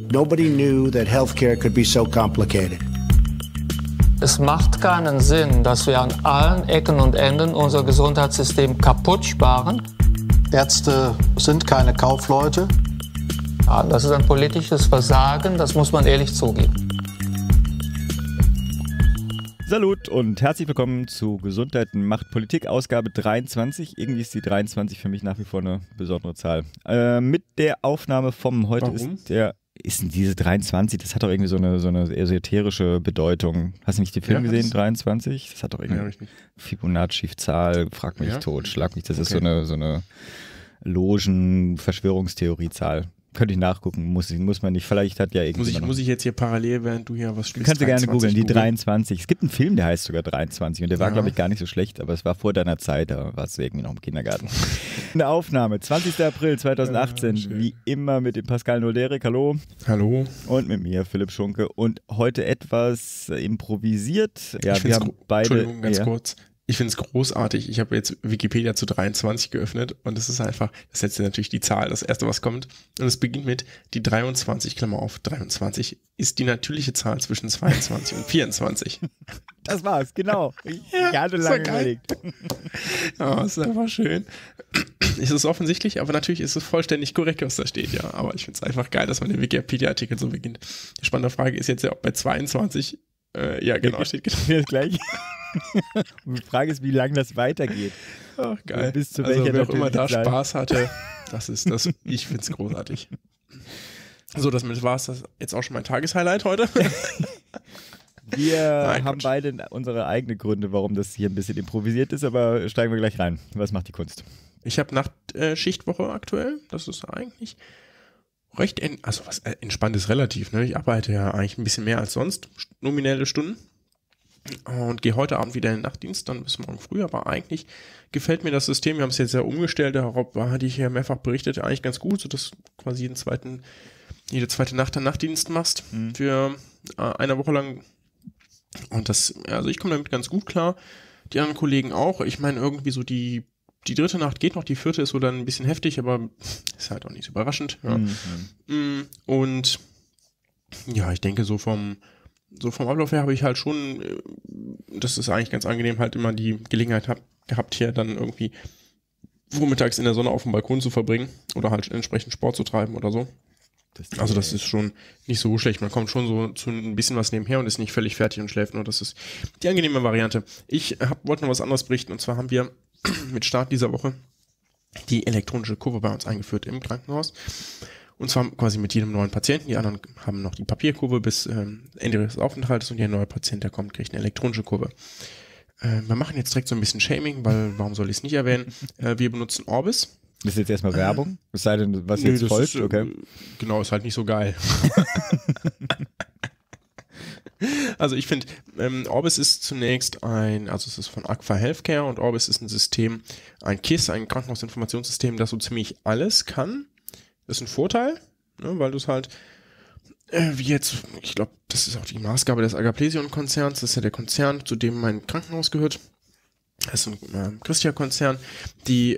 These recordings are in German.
Nobody knew that healthcare could be so complicated. Es macht keinen Sinn, dass wir an allen Ecken und Enden unser Gesundheitssystem kaputt sparen. Ärzte sind keine Kaufleute. Ja, das ist ein politisches Versagen, das muss man ehrlich zugeben. Salut und herzlich willkommen zu Gesundheit macht Politik, Ausgabe 23. Irgendwie ist die 23 für mich nach wie vor eine besondere Zahl. Mit der Aufnahme vom heute Warum? Ist denn diese 23, das hat doch irgendwie so eine esoterische Bedeutung. Hast du nicht den Film gesehen, 23? Das hat doch irgendwie eine Fibonacci-Zahl, frag mich tot, schlag mich. Das ist so eine Logen-Verschwörungstheorie-Zahl. Könnte ich nachgucken, muss man nicht. Vielleicht hat ja irgendwie. Muss ich jetzt hier parallel, während du hier was spielst? Kannst du gerne googeln, die 23. Es gibt einen Film, der heißt sogar 23 und der war, glaube ich, gar nicht so schlecht, aber es war vor deiner Zeit, da warst du irgendwie noch im Kindergarten. Eine Aufnahme, 20. April 2018, wie immer mit dem Pascal Noderik, hallo. Hallo. Und mit mir, Philipp Schunke. Und heute etwas improvisiert. Ja, wir haben beide. Entschuldigung, ganz kurz. Ich finde es großartig. Ich habe jetzt Wikipedia zu 23 geöffnet und es ist einfach, das setzt ja natürlich die Zahl, das erste, was kommt. Und es beginnt mit die 23, Klammer auf, 23 ist die natürliche Zahl zwischen 22 und 24. Das war's, genau. Ich hatte lange überlegt. Ja, ist einfach schön. Es ist offensichtlich, aber natürlich ist es vollständig korrekt, was da steht, ja. Aber ich finde es einfach geil, dass man den Wikipedia-Artikel so beginnt. Die spannende Frage ist jetzt ja, ob bei 22, ja genau, steht genau das gleiche. Und die Frage ist, wie lange das weitergeht. Ach, geil. Bis zu also welcher wer auch immer da Zahl. Spaß hatte, das ist das. Ich finde es großartig. So, damit war es das jetzt auch schon mein Tageshighlight heute. Wir haben beide unsere eigenen Gründe, warum das hier ein bisschen improvisiert ist, aber steigen wir gleich rein. Was macht die Kunst? Ich habe Nachtschichtwoche aktuell. Das ist eigentlich recht entspannt ist relativ. Ne? Ich arbeite ja eigentlich ein bisschen mehr als sonst, nominelle Stunden. Und gehe heute Abend wieder in den Nachtdienst, dann bis morgen früh, aber eigentlich gefällt mir das System, wir haben es jetzt ja umgestellt, darüber hatte ich ja mehrfach berichtet, eigentlich ganz gut, sodass quasi jede zweite Nacht einen Nachtdienst machst für eine Woche lang. Und also ich komme damit ganz gut klar, die anderen Kollegen auch. Ich meine, irgendwie so die dritte Nacht geht noch, die vierte ist so dann ein bisschen heftig, aber ist halt auch nicht so überraschend. Ja. Und ja, ich denke so vom Ablauf her habe ich halt schon, das ist eigentlich ganz angenehm, halt immer die Gelegenheit gehabt, hier dann irgendwie vormittags in der Sonne auf dem Balkon zu verbringen oder halt entsprechend Sport zu treiben oder so. Also das ist schon nicht so schlecht. Man kommt schon so zu ein bisschen was nebenher und ist nicht völlig fertig und schläft nur. Das ist die angenehme Variante. Ich wollte noch was anderes berichten und zwar haben wir mit Start dieser Woche die elektronische Kurve bei uns eingeführt im Krankenhaus. Und zwar quasi mit jedem neuen Patienten. Die anderen haben noch die Papierkurve bis Ende des Aufenthaltes und der neue Patient, der kommt, kriegt eine elektronische Kurve. Wir machen jetzt direkt so ein bisschen Shaming, weil warum soll ich es nicht erwähnen? Wir benutzen Orbis. Das ist jetzt erstmal Werbung? Es sei denn, was jetzt folgt? Okay. Genau, ist halt nicht so geil. Also ich finde, Orbis ist zunächst es ist von Agfa Healthcare und Orbis ist ein System, ein KISS, ein Krankenhausinformationssystem, das so ziemlich alles kann. Das ist ein Vorteil, ne, weil du es halt, wie jetzt, ich glaube, das ist auch die Maßgabe des Agaplesion-Konzerns, das ist ja der Konzern, zu dem mein Krankenhaus gehört. Das ist ein Christia-Konzern, die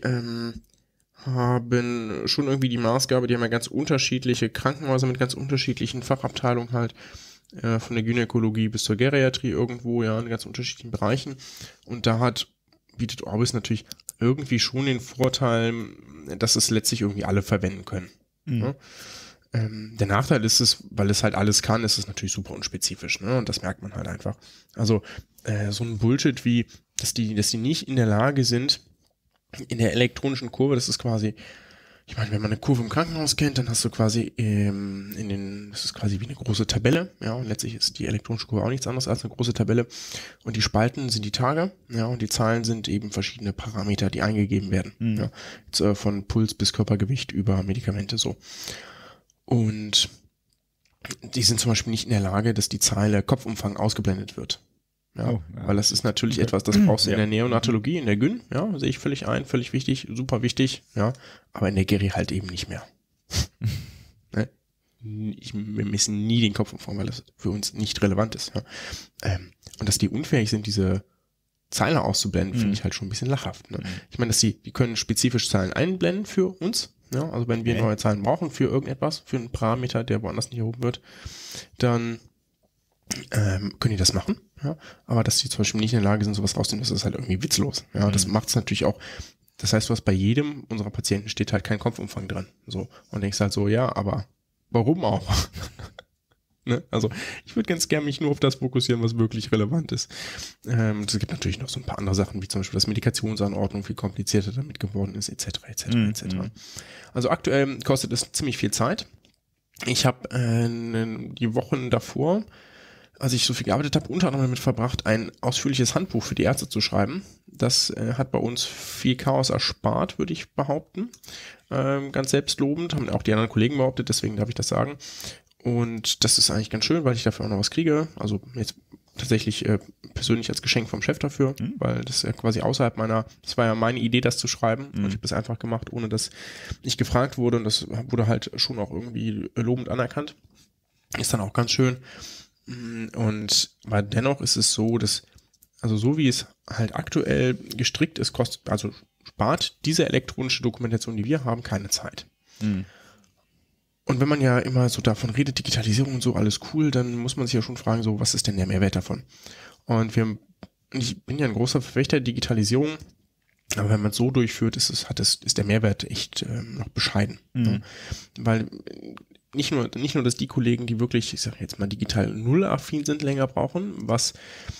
haben schon irgendwie die Maßgabe, die haben ja ganz unterschiedliche Krankenhäuser mit ganz unterschiedlichen Fachabteilungen halt, von der Gynäkologie bis zur Geriatrie irgendwo, ja, in ganz unterschiedlichen Bereichen. Und da bietet Orbis natürlich irgendwie schon den Vorteil, dass es letztlich irgendwie alle verwenden können. Ja? Der Nachteil ist es, weil es halt alles kann, ist es natürlich super unspezifisch, ne? Und das merkt man halt einfach. Also so ein Bullshit wie, dass die nicht in der Lage sind, in der elektronischen Kurve, das ist quasi, ich meine, wenn man eine Kurve im Krankenhaus kennt, dann hast du quasi das ist quasi wie eine große Tabelle, ja, und letztlich ist die elektronische Kurve auch nichts anderes als eine große Tabelle und die Spalten sind die Tage, ja, und die Zahlen sind eben verschiedene Parameter, die eingegeben werden, ja, jetzt, von Puls bis Körpergewicht über Medikamente so. Und die sind zum Beispiel nicht in der Lage, dass die Zeile Kopfumfang ausgeblendet wird. Ja, weil das ist natürlich etwas, das brauchst du in der Neonatologie, in der Gyn, ja, sehe ich völlig völlig wichtig, super wichtig, ja, aber in der Geri halt eben nicht mehr. Ne? Wir messen nie den Kopfumfang, weil das für uns nicht relevant ist. Ja? Und dass die unfähig sind, diese Zeile auszublenden, finde ich halt schon ein bisschen lachhaft. Ne? Ich meine, die können spezifisch Zahlen einblenden für uns, Ja, also wenn wir neue Zahlen brauchen für irgendetwas, für einen Parameter, der woanders nicht erhoben wird, dann können die das machen. Ja? Aber dass die zum Beispiel nicht in der Lage sind, sowas rauszunehmen, das ist halt irgendwie witzlos. Ja, das macht es natürlich auch. Das heißt, du hast bei jedem unserer Patienten steht halt kein Kopfumfang dran. So. Und denkst halt so, ja, aber warum auch? Ne? Also ich würde ganz gerne mich nur auf das fokussieren, was wirklich relevant ist. Es gibt natürlich noch so ein paar andere Sachen, wie zum Beispiel, dass Medikationsanordnung viel komplizierter damit geworden ist, etc. etc. Also aktuell kostet es ziemlich viel Zeit. Ich habe die Wochen davor, als ich so viel gearbeitet habe, unter anderem damit verbracht, ein ausführliches Handbuch für die Ärzte zu schreiben. Das hat bei uns viel Chaos erspart, würde ich behaupten. Ganz selbstlobend, haben auch die anderen Kollegen behauptet, deswegen darf ich das sagen. Und das ist eigentlich ganz schön, weil ich dafür auch noch was kriege. Also jetzt tatsächlich persönlich als Geschenk vom Chef dafür, weil das ja quasi außerhalb das war ja meine Idee, das zu schreiben. Und ich habe das einfach gemacht, ohne dass ich gefragt wurde. Und das wurde halt schon auch irgendwie lobend anerkannt. Ist dann auch ganz schön. Und aber dennoch ist es so, dass, also so wie es halt aktuell gestrickt ist, spart diese elektronische Dokumentation, die wir haben, keine Zeit. Und wenn man ja immer so davon redet, Digitalisierung und so, alles cool, dann muss man sich ja schon fragen, so, was ist denn der Mehrwert davon? Und ich bin ja ein großer Verfechter der Digitalisierung, aber wenn man es so durchführt, ist der Mehrwert echt noch bescheiden. Ne? Weil nicht nur, dass die Kollegen, die wirklich, ich sage jetzt mal, digital null-affin sind, länger brauchen, was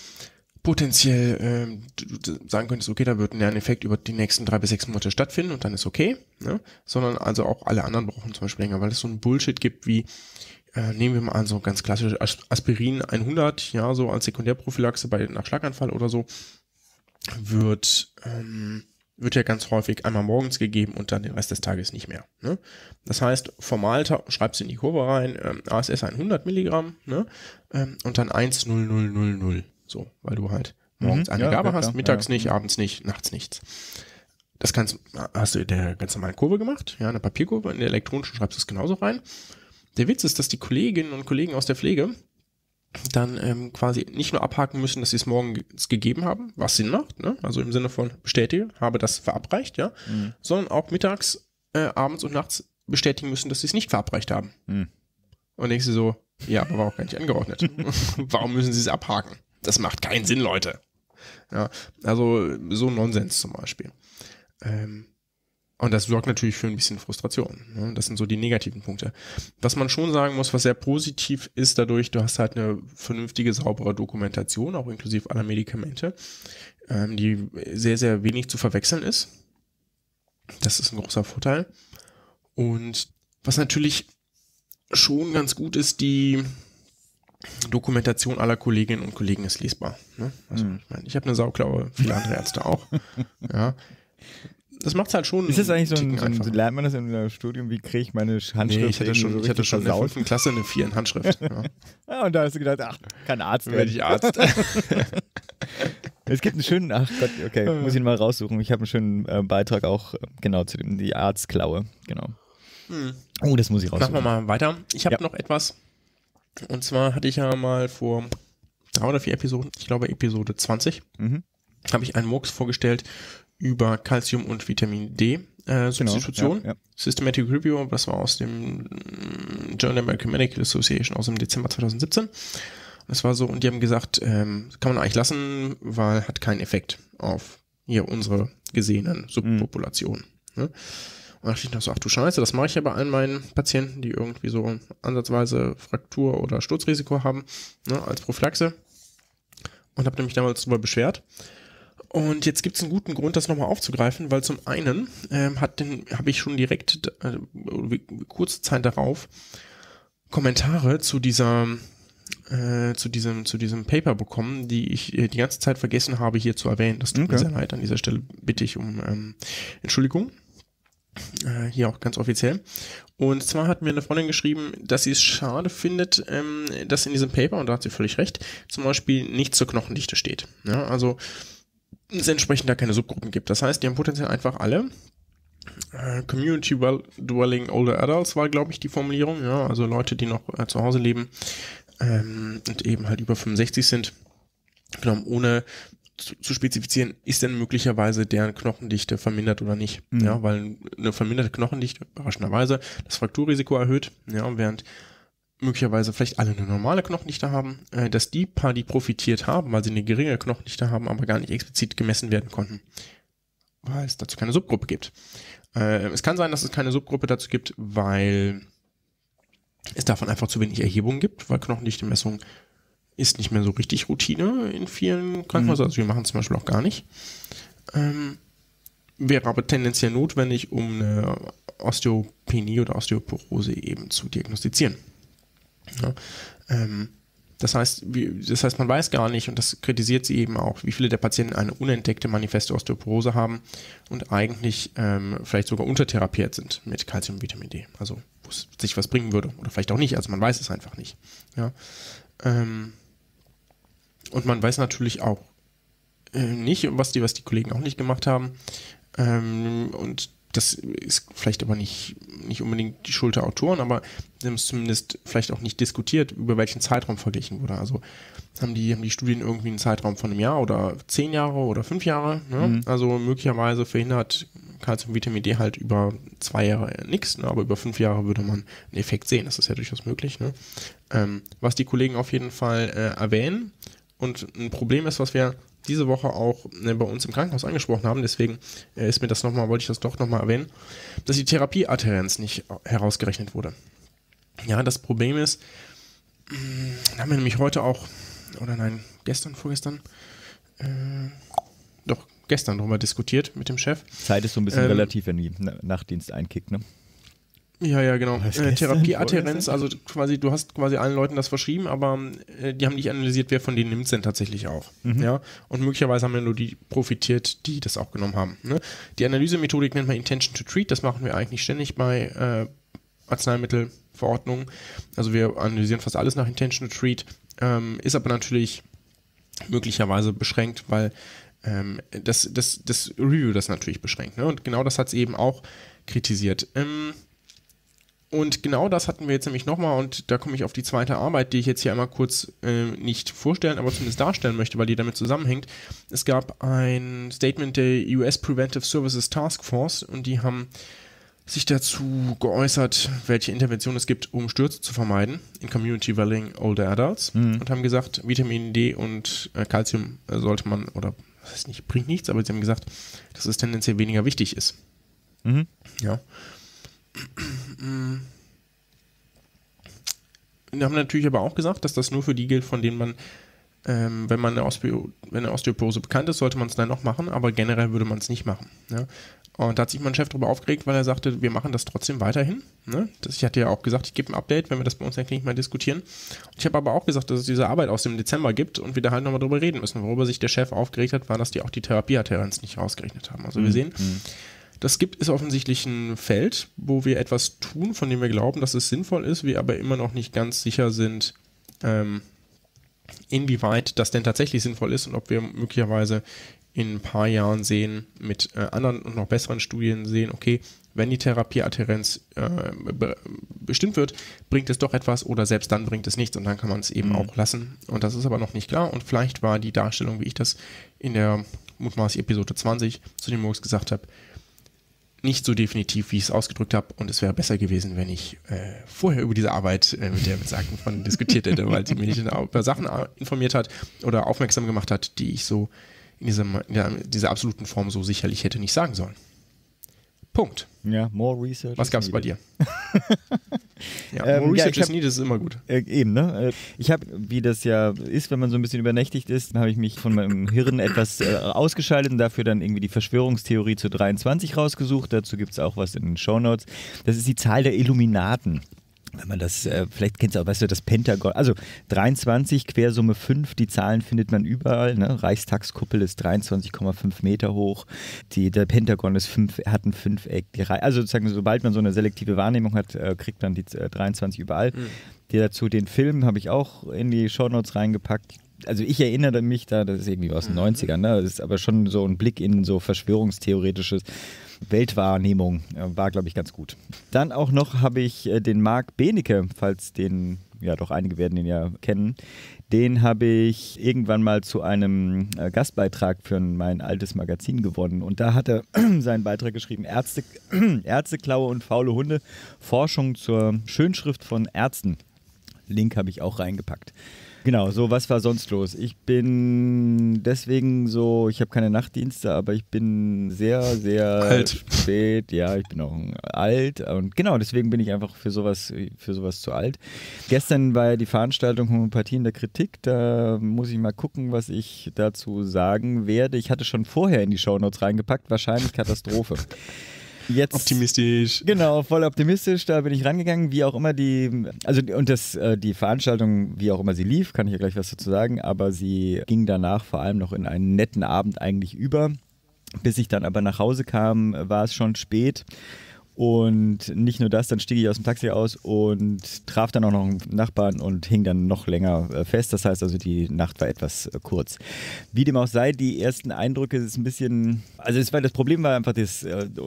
potenziell du sagen könntest, okay, da wird ein Lerneffekt über die nächsten 3 bis 6 Monate stattfinden und dann ist okay, ne? Sondern also auch alle anderen brauchen zum Beispiel länger, weil es so ein Bullshit gibt wie, nehmen wir mal an, so ganz klassisch Aspirin 100, ja, so als Sekundärprophylaxe nach Schlaganfall oder so, wird ja ganz häufig einmal morgens gegeben und dann den Rest des Tages nicht mehr. Ne? Das heißt, formal schreibst du in die Kurve rein, ASS 100 Milligramm, ne? Und dann 1,0000. So, weil du halt morgens eine Gabe hast, mittags nicht, abends nicht, nachts nichts. Das hast du in der ganz normalen Kurve gemacht, ja, eine Papierkurve, in der elektronischen schreibst du es genauso rein. Der Witz ist, dass die Kolleginnen und Kollegen aus der Pflege dann quasi nicht nur abhaken müssen, dass sie es morgens gegeben haben, was Sinn macht, ne? Also im Sinne von bestätige, habe das verabreicht, ja, sondern auch mittags, abends und nachts bestätigen müssen, dass sie es nicht verabreicht haben. Und denkst du so, ja, aber war auch gar nicht angeordnet. Warum müssen sie es abhaken? Das macht keinen Sinn, Leute. Ja, also so Nonsens zum Beispiel. Und das sorgt natürlich für ein bisschen Frustration. Ne? Das sind so die negativen Punkte. Was man schon sagen muss, was sehr positiv ist dadurch, du hast halt eine vernünftige, saubere Dokumentation, auch inklusive aller Medikamente, die sehr, sehr wenig zu verwechseln ist. Das ist ein großer Vorteil. Und was natürlich schon ganz gut ist, die Dokumentation aller Kolleginnen und Kollegen ist lesbar. Ne? Also, ich habe eine Sauklaue, viele andere Ärzte auch. Ja. Das macht es halt schon. Ist das eigentlich lernt man das in einem Studium, wie kriege ich meine Handschrift? Nee, ich hatte schon in der 5. Klasse eine 4 in Handschrift. Ja. Und da hast du gedacht, ach, kein Arzt werden. Werde ich Arzt. Es gibt einen schönen, ach Gott, okay, muss ich ihn mal raussuchen. Ich habe einen schönen Beitrag auch, genau, zu dem, die Arztklaue, genau. Oh, das muss ich raussuchen. Machen wir mal weiter. Ich habe noch etwas. Und zwar hatte ich ja mal vor 3 oder 4 Episoden, ich glaube Episode 20, habe ich einen Murks vorgestellt über Calcium und Vitamin D Substitution. Genau, ja. Systematic Review, das war aus dem Journal American Medical Association aus dem Dezember 2017. Das war so, und die haben gesagt, kann man eigentlich lassen, weil hat keinen Effekt auf hier unsere gesehenen Subpopulationen. Ne? Und da dachte ich noch so, ach du Scheiße, das mache ich ja bei allen meinen Patienten, die irgendwie so ansatzweise Fraktur- oder Sturzrisiko haben, ne, als Prophylaxe. Und habe nämlich damals darüber beschwert. Und jetzt gibt es einen guten Grund, das nochmal aufzugreifen, weil zum einen habe ich schon direkt kurze Zeit darauf Kommentare zu diesem Paper bekommen, die ich die ganze Zeit vergessen habe, hier zu erwähnen. Das tut mir sehr leid. An dieser Stelle bitte ich um Entschuldigung. Hier auch ganz offiziell. Und zwar hat mir eine Freundin geschrieben, dass sie es schade findet, dass in diesem Paper, und da hat sie völlig recht, zum Beispiel nichts zur Knochendichte steht. Ja, also es entsprechend da keine Subgruppen gibt. Das heißt, die haben potenziell einfach alle Community Dwelling Older Adults war, glaube ich, die Formulierung. Ja, also Leute, die noch zu Hause leben und eben halt über 65 sind, genommen ohne zu spezifizieren, ist denn möglicherweise deren Knochendichte vermindert oder nicht. Ja, weil eine verminderte Knochendichte überraschenderweise das Frakturrisiko erhöht, ja, während möglicherweise vielleicht alle eine normale Knochendichte haben, dass die paar, die profitiert haben, weil sie eine geringe Knochendichte haben, aber gar nicht explizit gemessen werden konnten, weil es dazu keine Subgruppe gibt. Es kann sein, dass es keine Subgruppe dazu gibt, weil es davon einfach zu wenig Erhebungen gibt, weil Knochendichte-Messung ist nicht mehr so richtig Routine in vielen Krankenhäusern, also wir machen es zum Beispiel auch gar nicht. Wäre aber tendenziell notwendig, um eine Osteopenie oder Osteoporose eben zu diagnostizieren. Ja, das heißt, man weiß gar nicht, und das kritisiert sie eben auch, wie viele der Patienten eine unentdeckte manifeste Osteoporose haben und eigentlich vielleicht sogar untertherapiert sind mit Calcium und Vitamin D. Also wo es sich was bringen würde oder vielleicht auch nicht, also man weiß es einfach nicht. Ja. Und man weiß natürlich auch nicht, was die Kollegen auch nicht gemacht haben. Und das ist vielleicht aber nicht unbedingt die Schuld der Autoren, aber sie haben es zumindest vielleicht auch nicht diskutiert, über welchen Zeitraum verglichen wurde. Also haben die Studien irgendwie einen Zeitraum von einem Jahr oder 10 Jahre oder 5 Jahre. Ne? Also möglicherweise verhindert Calcium und Vitamin D halt über 2 Jahre nichts, ne? Aber über 5 Jahre würde man einen Effekt sehen. Das ist ja durchaus möglich. Ne? Was die Kollegen auf jeden Fall erwähnen und ein Problem ist, was wir diese Woche auch bei uns im Krankenhaus angesprochen haben, deswegen wollte ich das doch nochmal erwähnen, dass die Therapieadhärenz nicht herausgerechnet wurde. Ja, das Problem ist, haben wir nämlich gestern darüber diskutiert mit dem Chef. Zeit ist so ein bisschen relativ, wenn die Nachtdienst einkickt, ne? Ja, genau. Therapieadhärenz, also quasi, du hast quasi allen Leuten das verschrieben, aber die haben nicht analysiert, wer von denen nimmt es denn tatsächlich auch. Ja? Und möglicherweise haben ja nur die profitiert, die das auch genommen haben. Ne? Die Analysemethodik nennt man Intention to Treat, das machen wir eigentlich ständig bei Arzneimittelverordnungen. Also wir analysieren fast alles nach Intention to Treat, ist aber natürlich möglicherweise beschränkt, weil das Review das natürlich beschränkt. Ne? Und genau das hat es eben auch kritisiert. Und genau das hatten wir jetzt nämlich nochmal, und da komme ich auf die zweite Arbeit, die ich jetzt hier einmal kurz nicht vorstellen, aber zumindest darstellen möchte, weil die damit zusammenhängt. Es gab ein Statement der US Preventive Services Task Force und die haben sich dazu geäußert, welche Interventionen es gibt, um Stürze zu vermeiden in Community Dwelling Older Adults und haben gesagt, Vitamin D und Calcium sollte man, oder das heißt nicht, bringt nichts, aber sie haben gesagt, dass es tendenziell weniger wichtig ist. Ja. Wir haben natürlich aber auch gesagt, dass das nur für die gilt, von denen man, wenn eine Osteoporose bekannt ist, sollte man es dann noch machen, aber generell würde man es nicht machen. Ja? Und da hat sich mein Chef darüber aufgeregt, weil er sagte, wir machen das trotzdem weiterhin. Ne? Ich hatte ja auch gesagt, ich gebe ein Update, wenn wir das bei uns in der Klinik mal diskutieren. Ich habe aber auch gesagt, dass es diese Arbeit aus dem Dezember gibt und wir da halt nochmal drüber reden müssen. Worüber sich der Chef aufgeregt hat, war, dass die auch die Therapieadhärenz nicht rausgerechnet haben. Also wir sehen, ist offensichtlich ein Feld, wo wir etwas tun, von dem wir glauben, dass es sinnvoll ist, wir aber immer noch nicht ganz sicher sind, inwieweit das denn tatsächlich sinnvoll ist und ob wir möglicherweise in ein paar Jahren sehen, mit anderen und noch besseren Studien sehen, okay, wenn die Therapieadhärenz bestimmt wird, bringt es doch etwas oder selbst dann bringt es nichts und dann kann man es eben auch lassen. Und das ist aber noch nicht klar und vielleicht war die Darstellung, wie ich das in der mutmaßlich Episode 20 zu dem Morgens gesagt habe, nicht so definitiv, wie ich es ausgedrückt habe, und es wäre besser gewesen, wenn ich vorher über diese Arbeit mit der besagten von diskutiert hätte, weil sie mich über Sachen informiert hat oder aufmerksam gemacht hat, die ich so in dieser absoluten Form so sicherlich hätte nicht sagen sollen. Punkt. Ja, more research. Was gab es bei dir? More research is needed, ist immer gut. Eben, ne? Ich habe, wie das ja ist, wenn man so ein bisschen übernächtigt ist, habe ich mich von meinem Hirn etwas ausgeschaltet und dafür dann irgendwie die Verschwörungstheorie zu 23 rausgesucht. Dazu gibt es auch was in den Shownotes. Das ist die Zahl der Illuminaten. Wenn man das, vielleicht kennst du auch, weißt du, das Pentagon, also 23, Quersumme 5, die Zahlen findet man überall, ne? Reichstagskuppel ist 23,5 Meter hoch, der Pentagon ist hat ein Fünfeck, also sozusagen, sobald man so eine selektive Wahrnehmung hat, kriegt man die 23 überall. Dazu den Film habe ich auch in die Shownotes reingepackt. Also ich erinnere mich da, das ist irgendwie aus den 90ern, ne? Das ist aber schon so ein Blick in so Verschwörungstheoretisches. Weltwahrnehmung. War, glaube ich, ganz gut. Dann auch noch habe ich den Marc Benecke, falls den, ja doch einige werden den ja kennen, den habe ich irgendwann mal zu einem Gastbeitrag für mein altes Magazin gewonnen. Und da hat er seinen Beitrag geschrieben, Ärzteklaue und faule Hunde, Forschung zur Schönschrift von Ärzten. Link habe ich auch reingepackt. Genau, so, was war sonst los? Ich bin deswegen so, ich habe keine Nachtdienste, aber ich bin sehr, sehr alt. Spät. Ja, ich bin auch alt und genau, deswegen bin ich einfach für sowas zu alt. Gestern war ja die Veranstaltung Homöopathie in der Kritik, da muss ich mal gucken, was ich dazu sagen werde. Ich hatte schon vorher in die Shownotes reingepackt, wahrscheinlich Katastrophe. Jetzt, optimistisch. Genau, voll optimistisch, da bin ich rangegangen, wie auch immer die Veranstaltung, wie auch immer sie lief, kann ich ja gleich was dazu sagen, aber sie ging danach vor allem noch in einen netten Abend eigentlich über. Bis ich dann aber nach Hause kam, war es schon spät. Und nicht nur das, dann stieg ich aus dem Taxi aus und traf dann auch noch einen Nachbarn und hing dann noch länger fest. Das heißt also, die Nacht war etwas kurz. Wie dem auch sei, die ersten Eindrücke ist ein bisschen, also das Problem war einfach das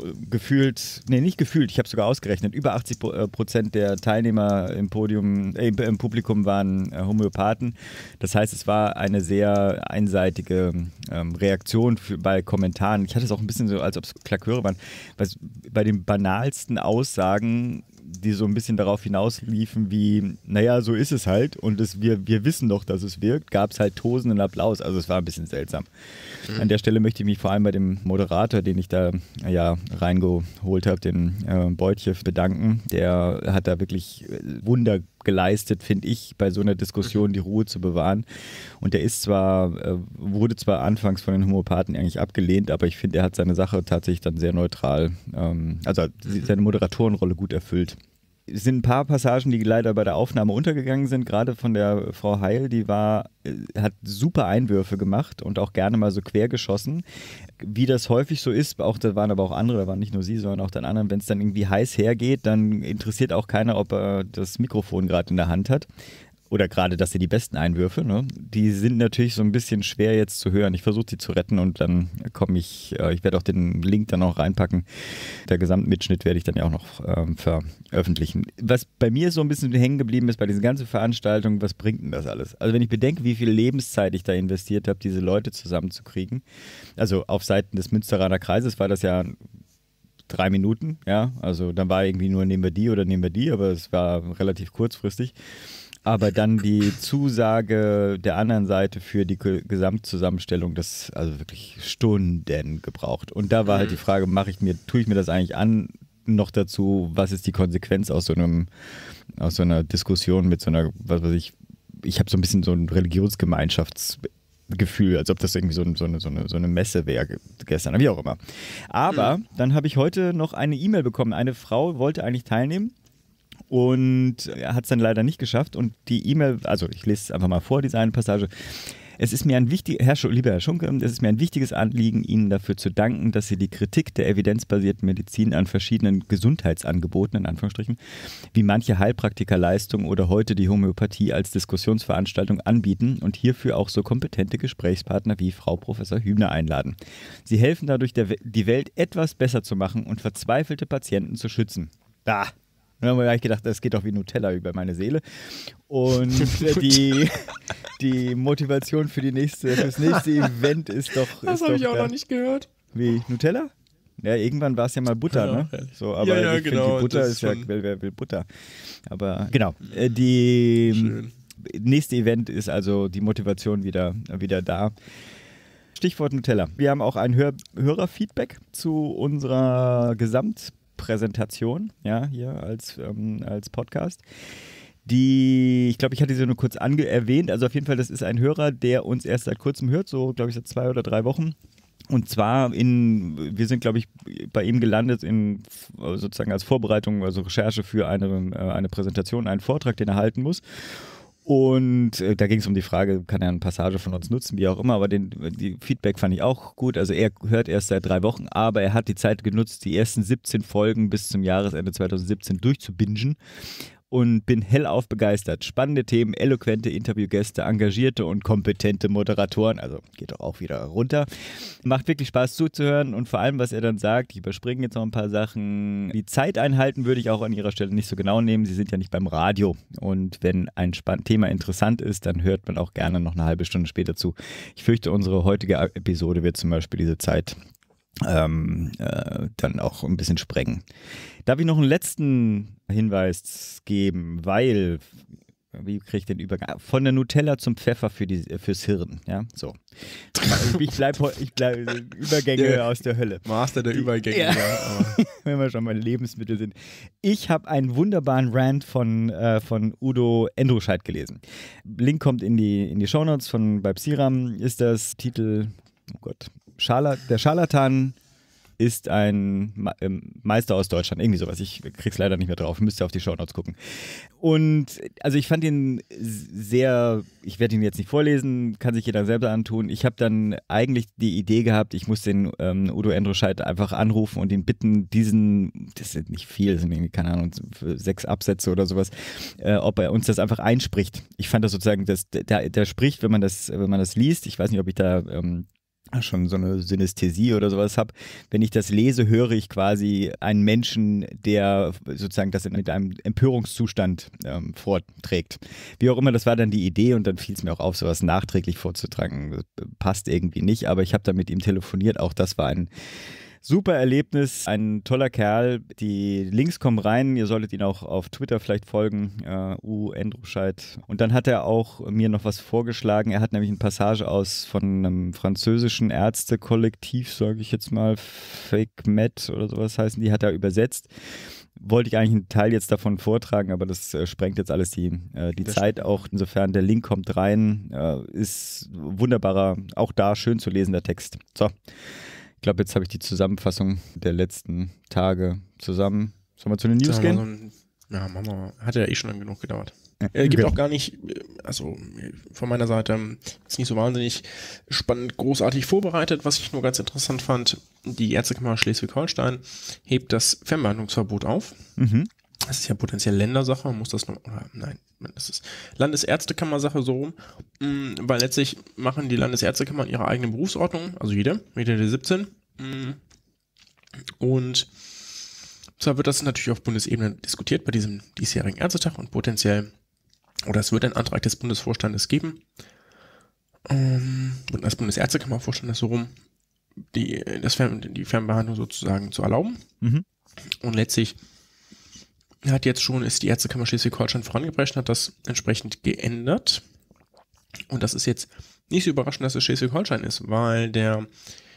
nicht gefühlt, ich habe sogar ausgerechnet, über 80% der Teilnehmer im Publikum waren Homöopathen. Das heißt, es war eine sehr einseitige Reaktion bei Kommentaren. Ich hatte es auch ein bisschen so, als ob es Klaköre waren, was bei den banalen Aussagen, die so ein bisschen darauf hinausliefen wie, naja, so ist es halt und wir wissen doch, dass es wirkt, gab es halt tosenden Applaus. Also es war ein bisschen seltsam. An der Stelle möchte ich mich vor allem bei dem Moderator, den ich da ja reingeholt habe, den Beutje, bedanken. Der hat da wirklich Wunder geleistet, finde ich, bei so einer Diskussion die Ruhe zu bewahren. Und der wurde zwar anfangs von den Homöopathen eigentlich abgelehnt, aber ich finde, er hat seine Sache tatsächlich dann sehr neutral, seine Moderatorenrolle gut erfüllt. Es sind ein paar Passagen, die leider bei der Aufnahme untergegangen sind, gerade von der Frau Heil, die hat super Einwürfe gemacht und auch gerne mal so quer geschossen. Wie das häufig so ist, da waren aber auch andere, da waren nicht nur sie, sondern auch dann anderen, wenn es dann irgendwie heiß hergeht, dann interessiert auch keiner, ob er das Mikrofon gerade in der Hand hat. Oder gerade, dass sie die besten Einwürfe, ne? Die sind natürlich so ein bisschen schwer jetzt zu hören. Ich versuche die zu retten und dann ich werde auch den Link dann auch reinpacken. Der Gesamtmitschnitt werde ich dann ja auch noch veröffentlichen. Was bei mir so ein bisschen hängen geblieben ist bei dieser ganzen Veranstaltung, was bringt denn das alles? Also wenn ich bedenke, wie viel Lebenszeit ich da investiert habe, diese Leute zusammenzukriegen, also auf Seiten des Münsteraner Kreises war das ja 3 Minuten, ja, also dann war irgendwie nur nehmen wir die, aber es war relativ kurzfristig. Aber dann die Zusage der anderen Seite für die Gesamtzusammenstellung, das also wirklich Stunden gebraucht. Und da war halt die Frage, tue ich mir das eigentlich an? Noch dazu, was ist die Konsequenz aus so einer Diskussion mit so einer, was weiß ich habe so ein bisschen so ein Religionsgemeinschaftsgefühl, als ob das irgendwie so eine Messe wäre gestern, wie auch immer. Aber dann habe ich heute noch eine E-Mail bekommen. Eine Frau wollte eigentlich teilnehmen. Und hat es dann leider nicht geschafft. Und die E-Mail, also ich lese es einfach mal vor, diese eine Passage. Es ist mir lieber Herr Schunke, es ist mir ein wichtiges Anliegen, Ihnen dafür zu danken, dass Sie die Kritik der evidenzbasierten Medizin an verschiedenen Gesundheitsangeboten, in Anführungsstrichen, wie manche Heilpraktikerleistungen oder heute die Homöopathie als Diskussionsveranstaltung anbieten und hierfür auch so kompetente Gesprächspartner wie Frau Professor Hübner einladen. Sie helfen dadurch, die Welt etwas besser zu machen und verzweifelte Patienten zu schützen. Dann habe ich gedacht, das geht doch wie Nutella über meine Seele. Und die Motivation fürs nächste Event ist doch. Das habe ich auch noch nicht gehört. Wie, Nutella? Ja, irgendwann war es ja mal Butter, ne? So, aber ja, ich finde, genau, die Butter ist ja, wer will Butter? Aber genau, die nächste Event ist also die Motivation wieder da. Stichwort Nutella. Wir haben auch ein Hörerfeedback zu unserer Gesamtpräsentation, ja, hier als Podcast. Ich glaube, ich hatte sie nur kurz erwähnt. Also auf jeden Fall, das ist ein Hörer, der uns erst seit kurzem hört, so glaube ich seit 2 oder 3 Wochen. Und zwar wir sind, glaube ich, bei ihm gelandet sozusagen als Vorbereitung, also Recherche für eine Präsentation, einen Vortrag, den er halten muss. Und da ging es um die Frage, kann er eine Passage von uns nutzen, wie auch immer, aber die Feedback fand ich auch gut. Also er hört erst seit 3 Wochen, aber er hat die Zeit genutzt, die ersten 17 Folgen bis zum Jahresende 2017 durchzubingen. und bin hellauf begeistert. Spannende Themen, eloquente Interviewgäste, engagierte und kompetente Moderatoren, also geht doch auch wieder runter. Macht wirklich Spaß zuzuhören und vor allem, was er dann sagt, ich überspringe jetzt noch ein paar Sachen. Die Zeit einhalten würde ich auch an ihrer Stelle nicht so genau nehmen, sie sind ja nicht beim Radio und wenn ein Thema interessant ist, dann hört man auch gerne noch eine halbe Stunde später zu. Ich fürchte, unsere heutige Episode wird zum Beispiel diese Zeit dann auch ein bisschen sprengen. Darf ich noch einen letzten Hinweis geben, weil, wie kriege ich den Übergang? Von der Nutella zum Pfeffer fürs Hirn, ja, so. Ich bleib Übergänge aus der Hölle. Master der Übergänge, ja. Aber wenn wir schon mal Lebensmittel sind. Ich habe einen wunderbaren Rant von Udo Endruscheid gelesen. Link kommt in die Shownotes bei Psiram, ist das Titel, oh Gott, der Scharlatan ist ein Meister aus Deutschland, irgendwie sowas. Ich krieg's leider nicht mehr drauf, müsst ihr auf die Shownotes gucken. Und also ich fand ihn sehr, ich werde ihn jetzt nicht vorlesen, kann sich jeder selber antun. Ich habe dann eigentlich die Idee gehabt, ich muss den Udo Endruscheid einfach anrufen und ihn bitten, das sind nicht viel, das sind irgendwie, keine Ahnung, 6 Absätze oder sowas, ob er uns das einfach einspricht. Ich fand das sozusagen, der spricht, wenn man das liest, ich weiß nicht, ob ich da schon so eine Synästhesie oder sowas habe. Wenn ich das lese, höre ich quasi einen Menschen, der sozusagen das mit einem Empörungszustand vorträgt. Wie auch immer, das war dann die Idee und dann fiel es mir auch auf, sowas nachträglich vorzutragen. Das passt irgendwie nicht, aber ich habe dann mit ihm telefoniert. Auch das war ein super Erlebnis, ein toller Kerl. Die Links kommen rein, ihr solltet ihn auch auf Twitter vielleicht folgen, Endruscheid. Und dann hat er auch mir noch was vorgeschlagen. Er hat nämlich eine Passage von einem französischen Ärztekollektiv, sage ich jetzt mal, Fake Med oder sowas heißen, die hat er übersetzt. Wollte ich eigentlich einen Teil jetzt davon vortragen, aber das sprengt jetzt alles die Zeit auch. Insofern, der Link kommt rein, ist wunderbarer, auch da schön zu lesender Text. So. Ich glaube, jetzt habe ich die Zusammenfassung der letzten Tage zusammen. Sollen wir zu den News gehen? Ja, machen wir. Hat ja eh schon lang genug gedauert. Gibt auch gar nicht, also von meiner Seite ist nicht so wahnsinnig spannend, großartig vorbereitet. Was ich nur ganz interessant fand, die Ärztekammer Schleswig-Holstein hebt das Fernbehandlungsverbot auf. Mhm. Das ist ja potenziell Ländersache, muss das noch, oder nein, das ist Landesärztekammer-Sache so rum, weil letztlich machen die Landesärztekammern ihre eigene Berufsordnung, also jede der 17. Und zwar wird das natürlich auf Bundesebene diskutiert bei diesem diesjährigen Ärztetag und potenziell, oder es wird einen Antrag des Bundesvorstandes geben, als Bundesärztekammervorstand so rum, die Fernbehandlung sozusagen zu erlauben. Mhm. Und letztlich ist die Ärztekammer Schleswig-Holstein vorangeprescht, hat das entsprechend geändert. Und das ist jetzt nicht so überraschend, dass es Schleswig-Holstein ist, weil der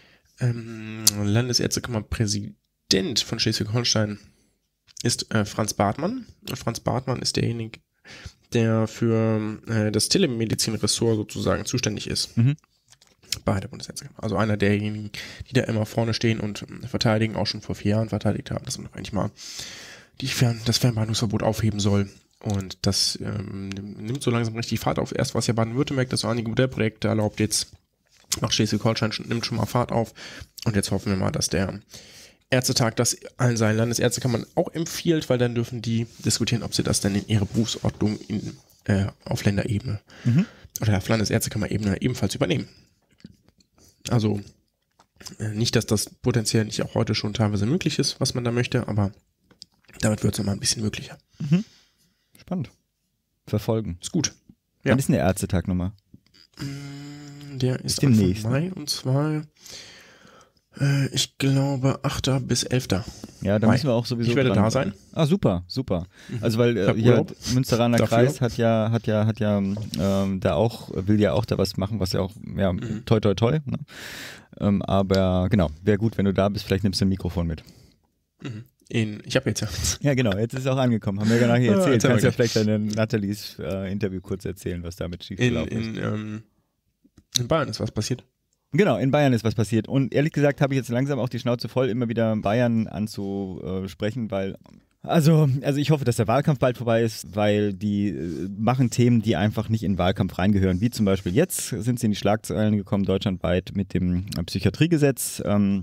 Landesärztekammerpräsident von Schleswig-Holstein ist Franz Bartmann. Und Franz Bartmann ist derjenige, der für das Telemedizin-Ressort sozusagen zuständig ist. Mhm. Bei der Bundesärztekammer. Also einer derjenigen, die da immer vorne stehen und verteidigen, auch schon vor 4 Jahren verteidigt haben, dass man doch eigentlich mal das Fernbehandlungsverbot aufheben soll. Und das nimmt so langsam richtig Fahrt auf. Erst war es ja Baden-Württemberg, das so einige Modellprojekte erlaubt. Jetzt macht Schleswig-Holstein nimmt schon mal Fahrt auf. Und jetzt hoffen wir mal, dass der Ärztetag das allen seinen Landesärztekammern auch empfiehlt, weil dann dürfen die diskutieren, ob sie das dann in ihre Berufsordnung auf Länderebene oder auf Landesärztekammerebene ebenfalls übernehmen. Also nicht, dass das potenziell nicht auch heute schon teilweise möglich ist, was man da möchte, aber damit wird es nochmal ein bisschen möglicher. Mhm. Spannend. Verfolgen. Ist gut. Ja. Wann ist denn der Ärztetag nochmal? Der ist Anfang Mai und zwar, ich glaube, 8. bis 11. Ja, da müssen wir auch sowieso Ich werde da sein. Ah, super. Also weil hier Münsteraner Kreis hat ja da auch, will ja auch da was machen, was ja auch, toi toi toi. Ne? Aber genau, wäre gut, wenn du da bist, vielleicht nimmst du ein Mikrofon mit. Ich habe jetzt ja. Ja, genau, jetzt ist es auch angekommen. Haben wir gar nicht erzählt. Kannst ja vielleicht deine Nathalies Interview kurz erzählen, was damit schiefgelaufen ist. In Bayern ist was passiert. Genau, in Bayern ist was passiert. Und ehrlich gesagt habe ich jetzt langsam auch die Schnauze voll, immer wieder Bayern anzusprechen, weil also ich hoffe, dass der Wahlkampf bald vorbei ist, weil die machen Themen, die einfach nicht in den Wahlkampf reingehören. Wie zum Beispiel jetzt sind sie in die Schlagzeilen gekommen, deutschlandweit mit dem Psychiatriegesetz.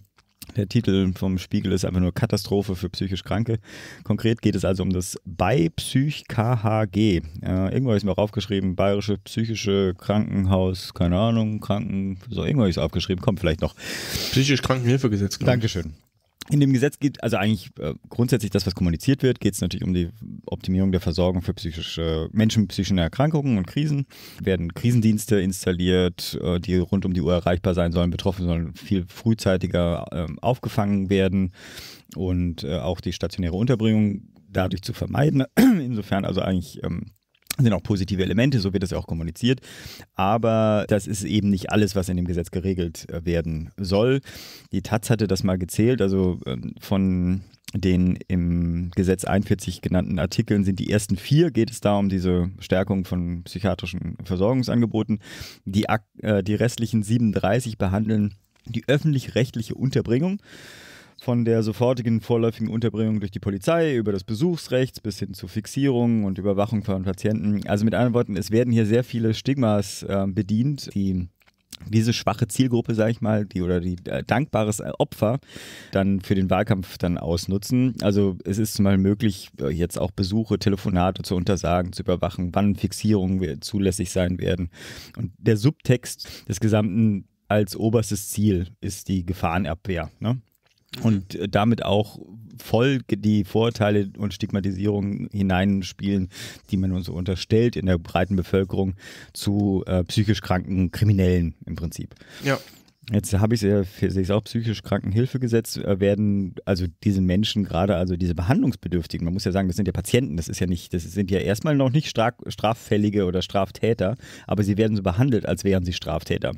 Der Titel vom Spiegel ist einfach nur Katastrophe für psychisch Kranke. Konkret geht es also um das BayPsych-KHG. Irgendwo habe ich es mir aufgeschrieben, Bayerische Psychische Krankenhaus, keine Ahnung, so irgendwo habe ich es aufgeschrieben, kommt vielleicht noch. Psychisch Krankenhilfegesetz, glaube ich. Dankeschön. In dem Gesetz geht also eigentlich grundsätzlich das, was kommuniziert wird, geht es natürlich um die Optimierung der Versorgung für Menschen mit psychischen Erkrankungen und Krisen. Werden Krisendienste installiert, die rund um die Uhr erreichbar sein sollen. Betroffene sollen viel frühzeitiger aufgefangen werden und auch die stationäre Unterbringung dadurch zu vermeiden. Insofern also eigentlich sind auch positive Elemente, so wird das ja auch kommuniziert. Aber das ist eben nicht alles, was in dem Gesetz geregelt werden soll. Die Taz hatte das mal gezählt, also von den im Gesetz 41 genannten Artikeln sind die ersten 4, geht es da um diese Stärkung von psychiatrischen Versorgungsangeboten. Die restlichen 37 behandeln die öffentlich-rechtliche Unterbringung. Von der sofortigen vorläufigen Unterbringung durch die Polizei über das Besuchsrecht bis hin zur Fixierung und Überwachung von Patienten. Also mit anderen Worten, es werden hier sehr viele Stigmas bedient, die diese schwache Zielgruppe, sage ich mal, die dankbares Opfer dann für den Wahlkampf dann ausnutzen. Also es ist zum Beispiel möglich, jetzt auch Besuche, Telefonate zu untersagen, zu überwachen, wann Fixierungen zulässig sein werden. Und der Subtext des Gesamten als oberstes Ziel ist die Gefahrenabwehr, ne? Und damit auch voll die Vorurteile und Stigmatisierung hineinspielen, die man uns so unterstellt in der breiten Bevölkerung zu psychisch kranken Kriminellen im Prinzip. Ja. Jetzt sehe ich es auch, psychisch Krankenhilfegesetz werden, also diese Menschen gerade, also diese Behandlungsbedürftigen, man muss ja sagen, das sind ja Patienten, das sind ja erstmal noch nicht Straffällige oder Straftäter, aber sie werden so behandelt, als wären sie Straftäter.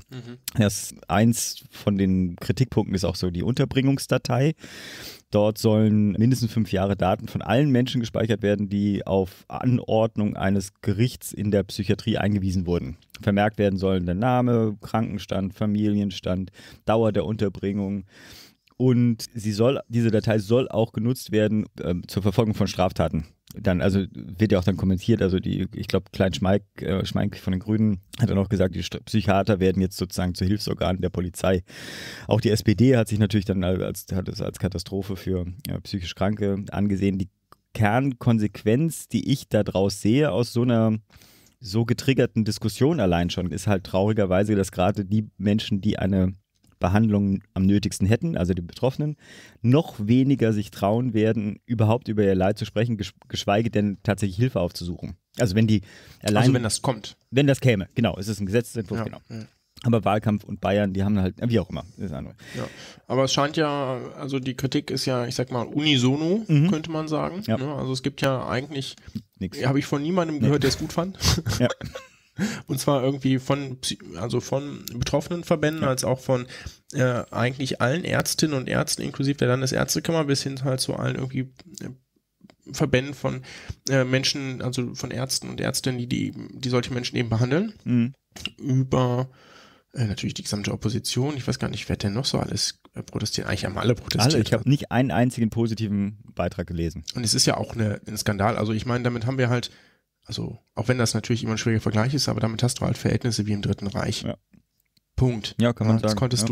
Eins von den Kritikpunkten ist auch so die Unterbringungsdatei. Dort sollen mindestens 5 Jahre Daten von allen Menschen gespeichert werden, die auf Anordnung eines Gerichts in der Psychiatrie eingewiesen wurden. Vermerkt werden sollen der Name, Krankenstand, Familienstand, Dauer der Unterbringung. Und diese Datei soll auch genutzt werden zur Verfolgung von Straftaten. Dann, also wird ja auch dann kommentiert, also ich glaube, Klein Schmeink von den Grünen hat dann auch gesagt, die Psychiater werden jetzt sozusagen zu Hilfsorganen der Polizei. Auch die SPD hat sich natürlich dann als Katastrophe für psychisch Kranke angesehen. Die Kernkonsequenz, die ich daraus sehe aus so einer so getriggerten Diskussion allein schon, ist halt traurigerweise, dass gerade die Menschen, die eine Behandlung am nötigsten hätten, also die Betroffenen, noch weniger sich trauen werden, überhaupt über ihr Leid zu sprechen, geschweige denn tatsächlich Hilfe aufzusuchen. Also wenn das kommt. Wenn das käme, genau, es ist ein Gesetzesentwurf, genau. Ja. Aber Wahlkampf und Bayern, die haben halt, wie auch immer, das andere. Ja, aber es scheint ja, also die Kritik ist ja, ich sag mal, unisono, könnte man sagen. Ja. Also es gibt ja eigentlich, habe ich von niemandem gehört, der es gut fand. Ja. Und zwar irgendwie von betroffenen Verbänden, als auch von eigentlich allen Ärztinnen und Ärzten, inklusive der Landesärztekammer, bis hin halt zu allen irgendwie Verbänden von Menschen, also von Ärzten und Ärztinnen, die solche Menschen eben behandeln. Über natürlich die gesamte Opposition. Ich weiß gar nicht, wer denn noch so alles protestiert. Eigentlich haben alle protestiert. Ich habe nicht einen einzigen positiven Beitrag gelesen. Und es ist ja auch ein Skandal. Also ich meine, damit haben wir halt, also auch wenn das natürlich immer ein schwieriger Vergleich ist, aber damit hast du halt Verhältnisse wie im Dritten Reich. Ja. Punkt. Ja, kann man sagen.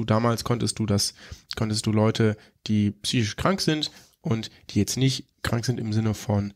Konntest du Leute, die psychisch krank sind und die jetzt nicht krank sind im Sinne von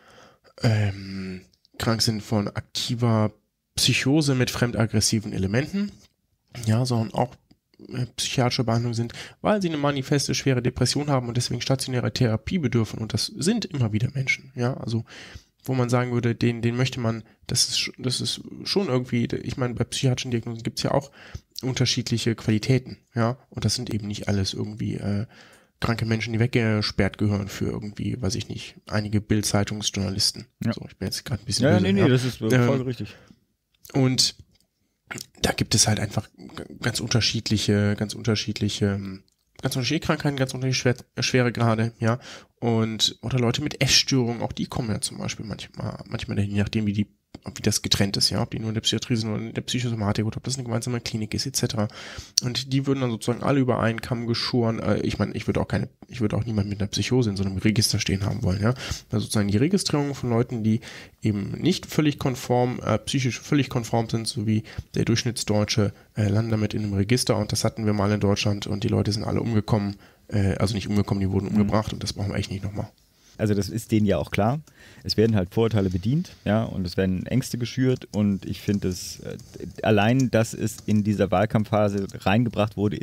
aktiver Psychose mit fremdaggressiven Elementen, ja, sondern auch psychiatrische Behandlung sind, weil sie eine manifeste schwere Depression haben und deswegen stationäre Therapie bedürfen, und das sind immer wieder Menschen, ja, also wo man sagen würde, den möchte man, das ist schon irgendwie, ich meine, bei psychiatrischen Diagnosen gibt es ja auch unterschiedliche Qualitäten, ja, und das sind eben nicht alles irgendwie kranke Menschen, die weggesperrt gehören für irgendwie, weiß ich nicht, einige Bild-Zeitungsjournalisten. Ja. So, ich bin jetzt gerade ein bisschen böse. Nee, das ist voll richtig. Und da gibt es halt einfach ganz unterschiedliche Krankheiten, ganz unterschiedlich schwere Grade, ja. Oder Leute mit Essstörungen, auch die kommen ja zum Beispiel manchmal dahin, je nachdem wie das getrennt ist, ja, ob die nur in der Psychiatrie sind oder in der Psychosomatik oder ob das eine gemeinsame Klinik ist, etc. Und die würden dann sozusagen alle über einen Kamm geschoren. Ich meine, ich würde auch niemanden mit einer Psychose in so einem Register stehen haben wollen, ja. Also sozusagen die Registrierung von Leuten, die eben nicht psychisch völlig konform sind, so wie der Durchschnittsdeutsche, landen damit in einem Register, und das hatten wir mal in Deutschland und die Leute sind alle umgekommen, also nicht umgekommen, die wurden umgebracht und das brauchen wir echt nicht nochmal. Also das ist denen ja auch klar. Es werden halt Vorurteile bedient, ja, und es werden Ängste geschürt und ich finde es, allein, dass es in dieser Wahlkampfphase reingebracht wurde,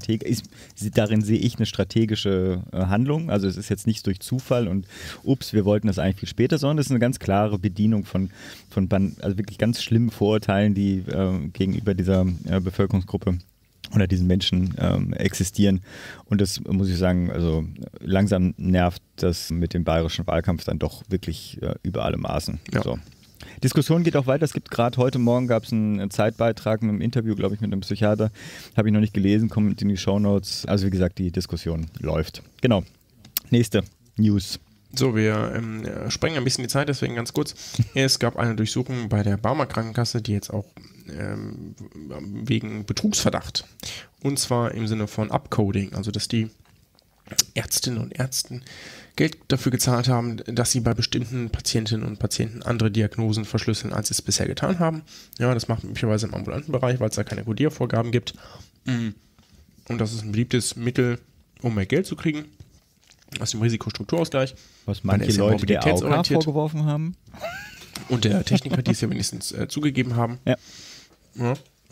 darin sehe ich eine strategische Handlung. Also es ist jetzt nicht durch Zufall und wir wollten das eigentlich viel später, sondern es ist eine ganz klare Bedienung von also wirklich ganz schlimmen Vorurteilen, die gegenüber dieser Bevölkerungsgruppe oder diesen Menschen existieren. Und das muss ich sagen, also langsam nervt das mit dem bayerischen Wahlkampf dann doch wirklich über alle Maßen. Ja. So. Diskussion geht auch weiter. Es gibt gerade heute Morgen gab es einen Zeitbeitrag mit einem Interview, glaube ich, mit einem Psychiater. Habe ich noch nicht gelesen, kommt in die Shownotes. Also wie gesagt, die Diskussion läuft. Genau. Nächste News. So, wir sprengen ein bisschen die Zeit, deswegen ganz kurz. Es gab eine Durchsuchung bei der Barmer Krankenkasse, die jetzt auch wegen Betrugsverdacht, und zwar im Sinne von Upcoding, also dass die Ärztinnen und Ärzte Geld dafür gezahlt haben, dass sie bei bestimmten Patientinnen und Patienten andere Diagnosen verschlüsseln, als sie es bisher getan haben. Ja, das macht man üblicherweise im ambulanten Bereich, weil es da keine Codiervorgaben gibt. Und das ist ein beliebtes Mittel, um mehr Geld zu kriegen, aus dem Risikostrukturausgleich. Was manche Leute der AOK vorgeworfen haben. Und der Techniker, die es ja wenigstens zugegeben haben. Ja. Ja,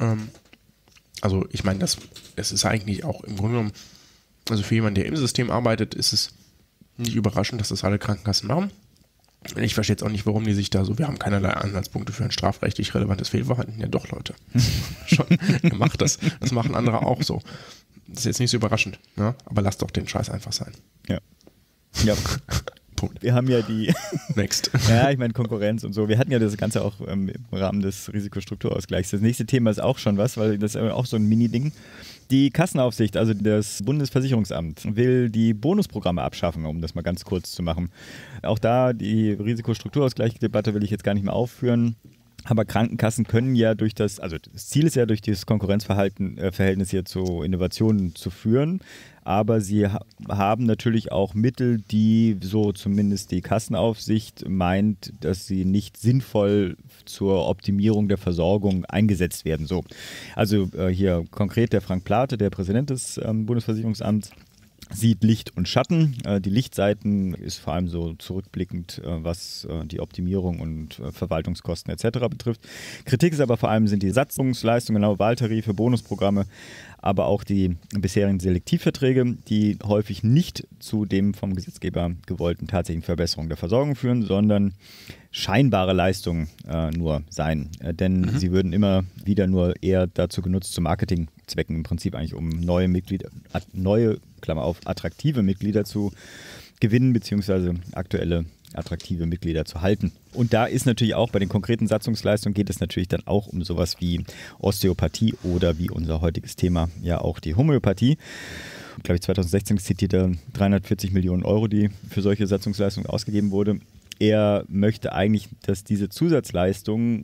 also ich meine, das ist eigentlich auch im Grunde genommen, also für jemanden, der im System arbeitet, ist es nicht überraschend, dass das alle Krankenkassen machen. Ich verstehe jetzt auch nicht, warum die sich da so, wir haben keinerlei Anhaltspunkte für ein strafrechtlich relevantes Fehlverhalten. Ja doch, Leute. Schon gemacht das. Das machen andere auch so. Das ist jetzt nicht so überraschend, ne? Aber lasst doch den Scheiß einfach sein. Ja. Ja. Punkt. Wir haben ja die Next. Ja, ich meine Konkurrenz und so. Wir hatten ja das Ganze auch im Rahmen des Risikostrukturausgleichs. Das nächste Thema ist auch schon was, weil das ist auch so ein Mini-Ding. Die Kassenaufsicht, also das Bundesversicherungsamt, will die Bonusprogramme abschaffen, um das mal ganz kurz zu machen. Auch da die Risikostrukturausgleichsdebatte will ich jetzt gar nicht mehr aufführen. Aber Krankenkassen können ja das Ziel ist ja, durch dieses Konkurrenzverhältnis hier zu Innovationen zu führen. Aber sie haben natürlich auch Mittel, die, so zumindest die Kassenaufsicht meint, dass sie nicht sinnvoll zur Optimierung der Versorgung eingesetzt werden. So. Also hier konkret der Frank Plate, der Präsident des Bundesversicherungsamts, sieht Licht und Schatten. Die Lichtseiten ist vor allem so zurückblickend, was die Optimierung und Verwaltungskosten etc. betrifft. Kritik ist aber vor allem sind die Satzungsleistungen, genau, Wahltarife, Bonusprogramme, aber auch die bisherigen Selektivverträge, die häufig nicht zu dem vom Gesetzgeber gewollten tatsächlichen Verbesserungen der Versorgung führen, sondern scheinbare Leistungen nur sein. Denn sie würden immer wieder nur eher dazu genutzt, zu Marketingzwecken im Prinzip eigentlich, um neue Mitglieder, Klammer auf, attraktive Mitglieder zu gewinnen, beziehungsweise aktuelle attraktive Mitglieder zu halten. Und da ist natürlich auch bei den konkreten Satzungsleistungen geht es natürlich dann auch um sowas wie Osteopathie oder wie unser heutiges Thema ja auch die Homöopathie. Glaube ich 2016 zitierte 340 Millionen Euro, die für solche Satzungsleistungen ausgegeben wurde. Er möchte eigentlich, dass diese Zusatzleistungen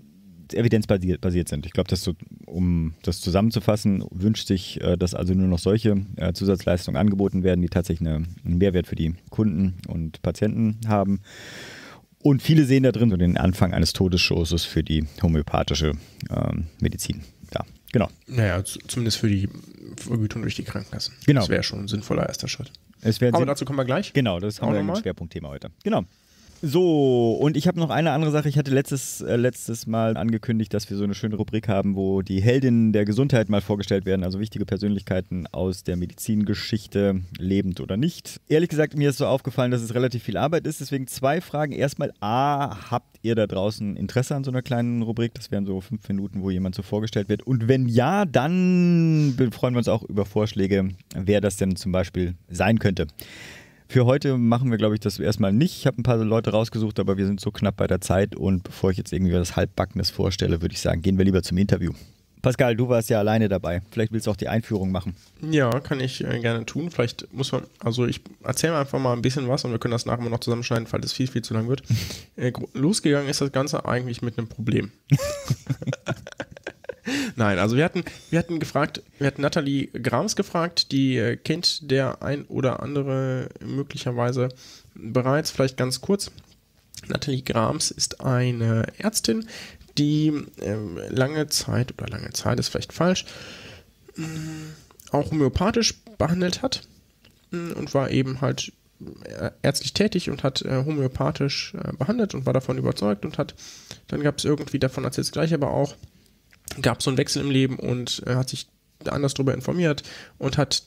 evidenzbasiert sind. Ich glaube, um das zusammenzufassen, wünscht sich, dass also nur noch solche Zusatzleistungen angeboten werden, die tatsächlich einen Mehrwert für die Kunden und Patienten haben. Und viele sehen da drin so den Anfang eines Todesstoßes für die homöopathische Medizin. Ja, genau. Naja, zumindest für die Vergütung durch die Krankenkassen. Genau. Das wäre schon ein sinnvoller erster Schritt. Aber dazu kommen wir gleich. Genau, das haben wir ein Schwerpunktthema heute. Genau. So, und ich habe noch eine andere Sache. Ich hatte letztes Mal angekündigt, dass wir so eine schöne Rubrik haben, wo die Heldinnen der Gesundheit mal vorgestellt werden, also wichtige Persönlichkeiten aus der Medizingeschichte, lebend oder nicht. Ehrlich gesagt, mir ist so aufgefallen, dass es relativ viel Arbeit ist, deswegen 2 Fragen. Erstmal, habt ihr da draußen Interesse an so einer kleinen Rubrik? Das wären so 5 Minuten, wo jemand so vorgestellt wird. Und wenn ja, dann freuen wir uns auch über Vorschläge, wer das denn zum Beispiel sein könnte. Für heute machen wir, glaube ich, das erstmal nicht. Ich habe ein paar Leute rausgesucht, aber wir sind so knapp bei der Zeit und bevor ich jetzt irgendwie was Halbbackenes vorstelle, würde ich sagen, gehen wir lieber zum Interview. Pascal, du warst ja alleine dabei. Vielleicht willst du auch die Einführung machen. Ja, kann ich gerne tun. Vielleicht muss man, ich erzähle einfach mal ein bisschen was und wir können das nachher mal noch zusammenschneiden, falls es viel, viel zu lang wird. Losgegangen ist das Ganze eigentlich mit einem Problem. Nein, also wir hatten Nathalie Grams gefragt, die kennt der ein oder andere möglicherweise bereits, vielleicht ganz kurz. Nathalie Grams ist eine Ärztin, die lange Zeit ist vielleicht falsch, auch homöopathisch behandelt hat und war eben halt ärztlich tätig und hat homöopathisch behandelt und war davon überzeugt und dann gab es irgendwie, davon erzählt es gleich aber auch, gab es so einen Wechsel im Leben und hat sich anders darüber informiert und hat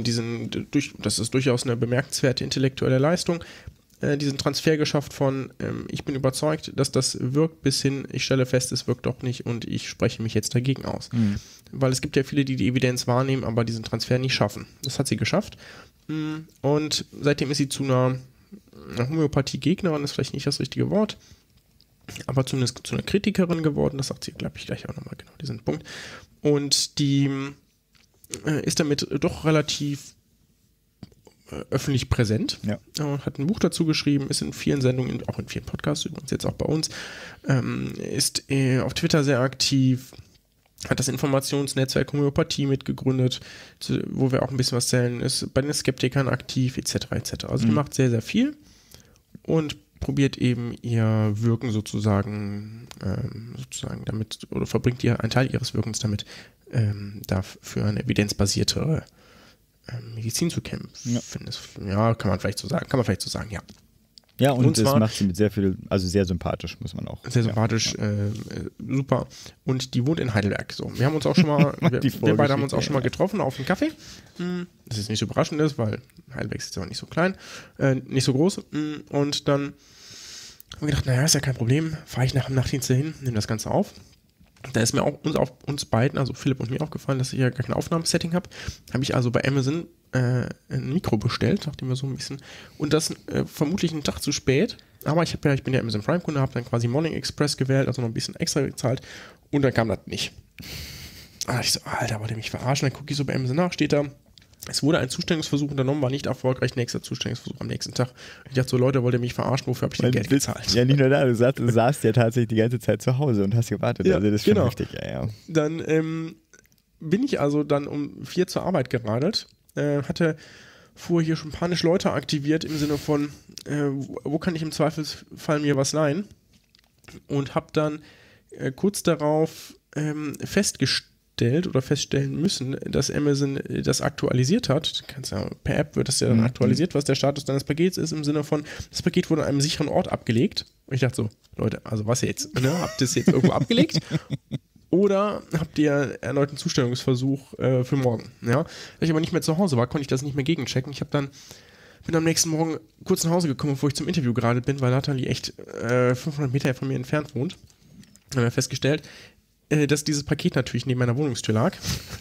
das ist durchaus eine bemerkenswerte intellektuelle Leistung, diesen Transfer geschafft von ich bin überzeugt, dass das wirkt, bis hin, ich stelle fest, es wirkt doch nicht und ich spreche mich jetzt dagegen aus. Weil es gibt ja viele, die Evidenz wahrnehmen, aber diesen Transfer nicht schaffen. Das hat sie geschafft und seitdem ist sie zu einer Homöopathie-Gegnerin, ist vielleicht nicht das richtige Wort, aber zumindest zu einer Kritikerin geworden, das sagt sie, glaube ich, gleich auch nochmal genau diesen Punkt. Und die ist damit doch relativ öffentlich präsent, hat ein Buch dazu geschrieben, ist in vielen Sendungen, auch in vielen Podcasts übrigens, jetzt auch bei uns, ist auf Twitter sehr aktiv, hat das Informationsnetzwerk Homöopathie mitgegründet, wo wir auch ein bisschen was zählen, ist bei den Skeptikern aktiv, etc. etc. Also die macht sehr, sehr viel und probiert eben ihr Wirken sozusagen damit, oder verbringt ihr einen Teil ihres Wirkens damit, dafür eine evidenzbasiertere Medizin zu kämpfen. Kann man vielleicht so sagen, ja. Ja, und das macht sie mit sehr viel, also sehr sympathisch, muss man auch. Sehr sympathisch, super. Und die wohnt in Heidelberg. So, wir haben uns auch schon mal, wir beide haben uns auch schon mal getroffen auf einen Kaffee. Das ist nicht so überraschend ist, weil Heidelberg ist aber nicht so klein, nicht so groß. Und dann haben wir gedacht, naja, ist ja kein Problem, fahre ich nach dem Nachtdienst hin, nehme das Ganze auf. Da ist mir auch uns beiden, also Philipp und mir, aufgefallen, dass ich ja gar kein Aufnahmesetting habe. Habe ich also bei Amazon ein Mikro bestellt, nachdem wir so ein bisschen, und das vermutlich einen Tag zu spät, aber ich bin ja Amazon Prime-Kunde, habe dann quasi Morning Express gewählt, also noch ein bisschen extra gezahlt und dann kam das nicht. Da dachte ich so, Alter, wollt ihr mich verarschen? Dann gucke ich so bei Amazon nach, steht da, es wurde ein Zustellungsversuch unternommen, war nicht erfolgreich, nächster Zustellungsversuch am nächsten Tag. Und ich dachte so, Leute, wollt ihr mich verarschen, wofür habe ich denn Geld gezahlt? Ja, nicht nur da, du saßt ja tatsächlich die ganze Zeit zu Hause und hast gewartet, also das ist schon richtig. Ja. Dann bin ich also dann um 4 zur Arbeit geradelt, fuhr hier schon panisch Leute aktiviert im Sinne von, wo kann ich im Zweifelsfall mir was leihen? Und habe dann kurz darauf feststellen müssen, dass Amazon das aktualisiert hat. Per App wird das ja dann aktualisiert, was der Status deines Pakets ist, im Sinne von, das Paket wurde an einem sicheren Ort abgelegt. Und ich dachte so, Leute, also was jetzt? Ne? Habt ihr es jetzt irgendwo abgelegt? Oder habt ihr erneut einen Zustellungsversuch für morgen? Ja? Da ich aber nicht mehr zu Hause war, konnte ich das nicht mehr gegenchecken. Bin am nächsten Morgen kurz nach Hause gekommen, bevor ich zum Interview gerade bin, weil Nathalie echt 500 Meter von mir entfernt wohnt. Haben wir festgestellt, dass dieses Paket natürlich neben meiner Wohnungstür lag.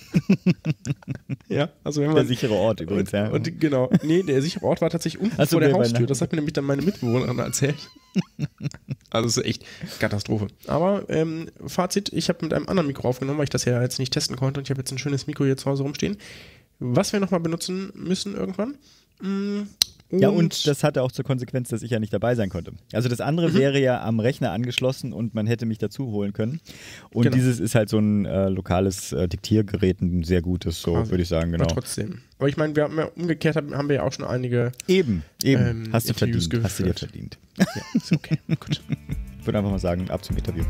Ja, also wenn man, der sichere Ort übrigens, ja. Und genau, der sichere Ort war tatsächlich unten vor der Haustür. Das hat mir nämlich dann meine Mitbewohnerin erzählt. Also es ist echt Katastrophe. Aber Fazit, ich habe mit einem anderen Mikro aufgenommen, weil ich das ja jetzt nicht testen konnte und ich habe jetzt ein schönes Mikro hier zu Hause rumstehen, was wir nochmal benutzen müssen irgendwann. Ja, und das hatte auch zur Konsequenz, dass ich ja nicht dabei sein konnte. Also das andere wäre ja am Rechner angeschlossen und man hätte mich dazu holen können. Und dieses ist halt so ein lokales Diktiergerät, ein sehr gutes, so würde ich sagen, genau. Aber trotzdem. Aber ich meine, wir haben ja umgekehrt, haben wir ja auch schon einige Eben. Hast du verdient. Hast du dir verdient. Ja, ist okay, gut. Ich würde einfach mal sagen, ab zum Interview.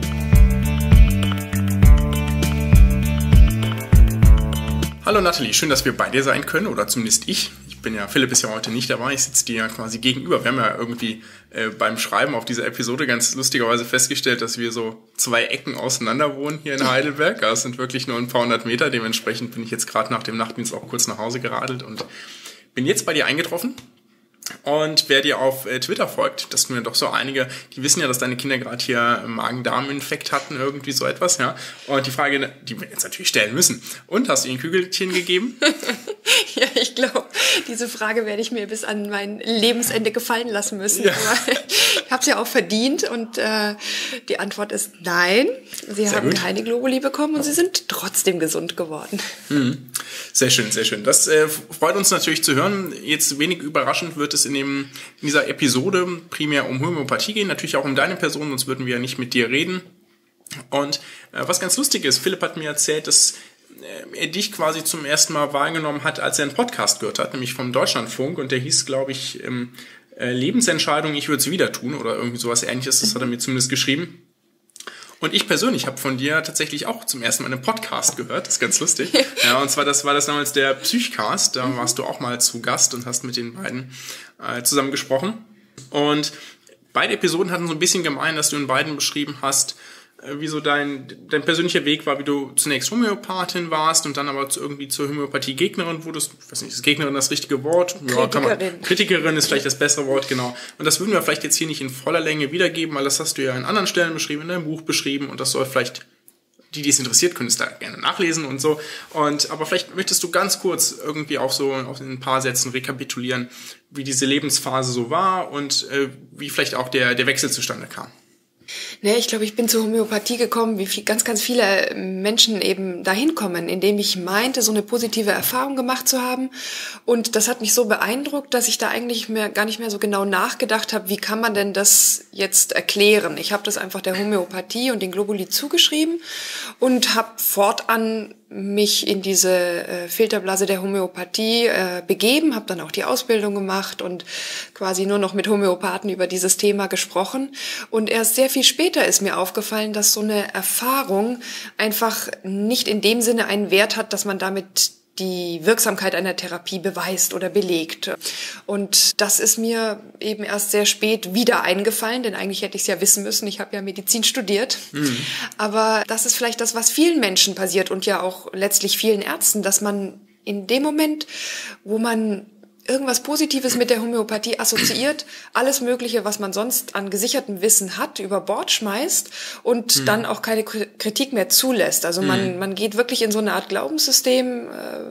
Hallo Nathalie, schön, dass wir bei dir sein können, oder zumindest ich. Philipp ist ja heute nicht dabei, ich sitze dir ja quasi gegenüber. Wir haben ja irgendwie beim Schreiben auf dieser Episode ganz lustigerweise festgestellt, dass wir so 2 Ecken auseinander wohnen hier in Heidelberg. Das sind wirklich nur ein paar 100 Meter. Dementsprechend bin ich jetzt gerade nach dem Nachtdienst auch kurz nach Hause geradelt und bin jetzt bei dir eingetroffen. Und wer dir auf Twitter folgt, das sind ja doch so einige, die wissen ja, dass deine Kinder gerade hier Magen-Darm-Infekt hatten, irgendwie so etwas, ja. Und die Frage, die wir jetzt natürlich stellen müssen. Und, hast du ihnen Kügelchen gegeben? Ja, ich glaube, diese Frage werde ich mir bis an mein Lebensende gefallen lassen müssen. Ja. Aber ich habe es ja auch verdient und die Antwort ist nein. Sie haben keine Globuli bekommen und sie sind trotzdem gesund geworden. Sehr schön, sehr schön. Das freut uns natürlich zu hören. Jetzt wenig überraschend wird es in dieser Episode primär um Homöopathie gehen, natürlich auch um deine Person, sonst würden wir ja nicht mit dir reden. Und was ganz lustig ist, Philipp hat mir erzählt, dass er dich quasi zum ersten Mal wahrgenommen hat, als er einen Podcast gehört hat, nämlich vom Deutschlandfunk, und der hieß, glaube ich, Lebensentscheidung, ich würde es wieder tun oder irgendwie sowas Ähnliches, das hat er mir zumindest geschrieben. Und ich persönlich habe von dir tatsächlich auch zum ersten Mal einen Podcast gehört. Das ist ganz lustig. Ja, und zwar das war das damals der Psychcast. Da warst du auch mal zu Gast und hast mit den beiden zusammen gesprochen. Und beide Episoden hatten so ein bisschen gemein, dass du in beiden beschrieben hast, wie so dein persönlicher Weg war, wie du zunächst Homöopathin warst und dann aber irgendwie zur Homöopathie-Gegnerin wurdest. Ich weiß nicht, ist Gegnerin das richtige Wort? Kritikerin. Kritikerin ist vielleicht das bessere Wort, genau. Und das würden wir vielleicht jetzt hier nicht in voller Länge wiedergeben, weil das hast du ja in anderen Stellen beschrieben, in deinem Buch beschrieben und das soll vielleicht, die es interessiert, können es da gerne nachlesen und so. Aber vielleicht möchtest du ganz kurz irgendwie auch so in ein paar Sätzen rekapitulieren, wie diese Lebensphase so war und wie vielleicht auch der Wechsel zustande kam. Ne, ich glaube, ich bin zur Homöopathie gekommen, wie ganz, ganz viele Menschen eben dahin kommen, indem ich meinte, so eine positive Erfahrung gemacht zu haben. Und das hat mich so beeindruckt, dass ich da eigentlich gar nicht mehr so genau nachgedacht habe, wie kann man denn das jetzt erklären. Ich habe das einfach der Homöopathie und den Globuli zugeschrieben und habe fortan mich in diese Filterblase der Homöopathie begeben, habe dann auch die Ausbildung gemacht und quasi nur noch mit Homöopathen über dieses Thema gesprochen. Und erst sehr viel später ist mir aufgefallen, dass so eine Erfahrung einfach nicht in dem Sinne einen Wert hat, dass man damit die Wirksamkeit einer Therapie beweist oder belegt. Und das ist mir eben erst sehr spät wieder eingefallen, denn eigentlich hätte ich es ja wissen müssen. Ich habe ja Medizin studiert. Mhm. Aber das ist vielleicht das, was vielen Menschen passiert und ja auch letztlich vielen Ärzten, dass man in dem Moment, wo man irgendwas Positives mit der Homöopathie assoziiert, alles Mögliche, was man sonst an gesichertem Wissen hat, über Bord schmeißt und dann auch keine Kritik mehr zulässt. Also man geht wirklich in so eine Art Glaubenssystem,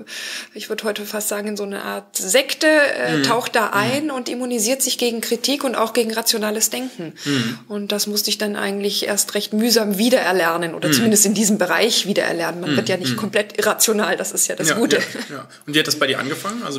ich würde heute fast sagen, in so eine Art Sekte, taucht da ein und immunisiert sich gegen Kritik und auch gegen rationales Denken. Und das musste ich dann eigentlich erst recht mühsam wiedererlernen oder zumindest in diesem Bereich wiedererlernen. Man wird ja nicht komplett irrational, das ist ja das Gute. Ja. Und wie hat das bei dir angefangen? Also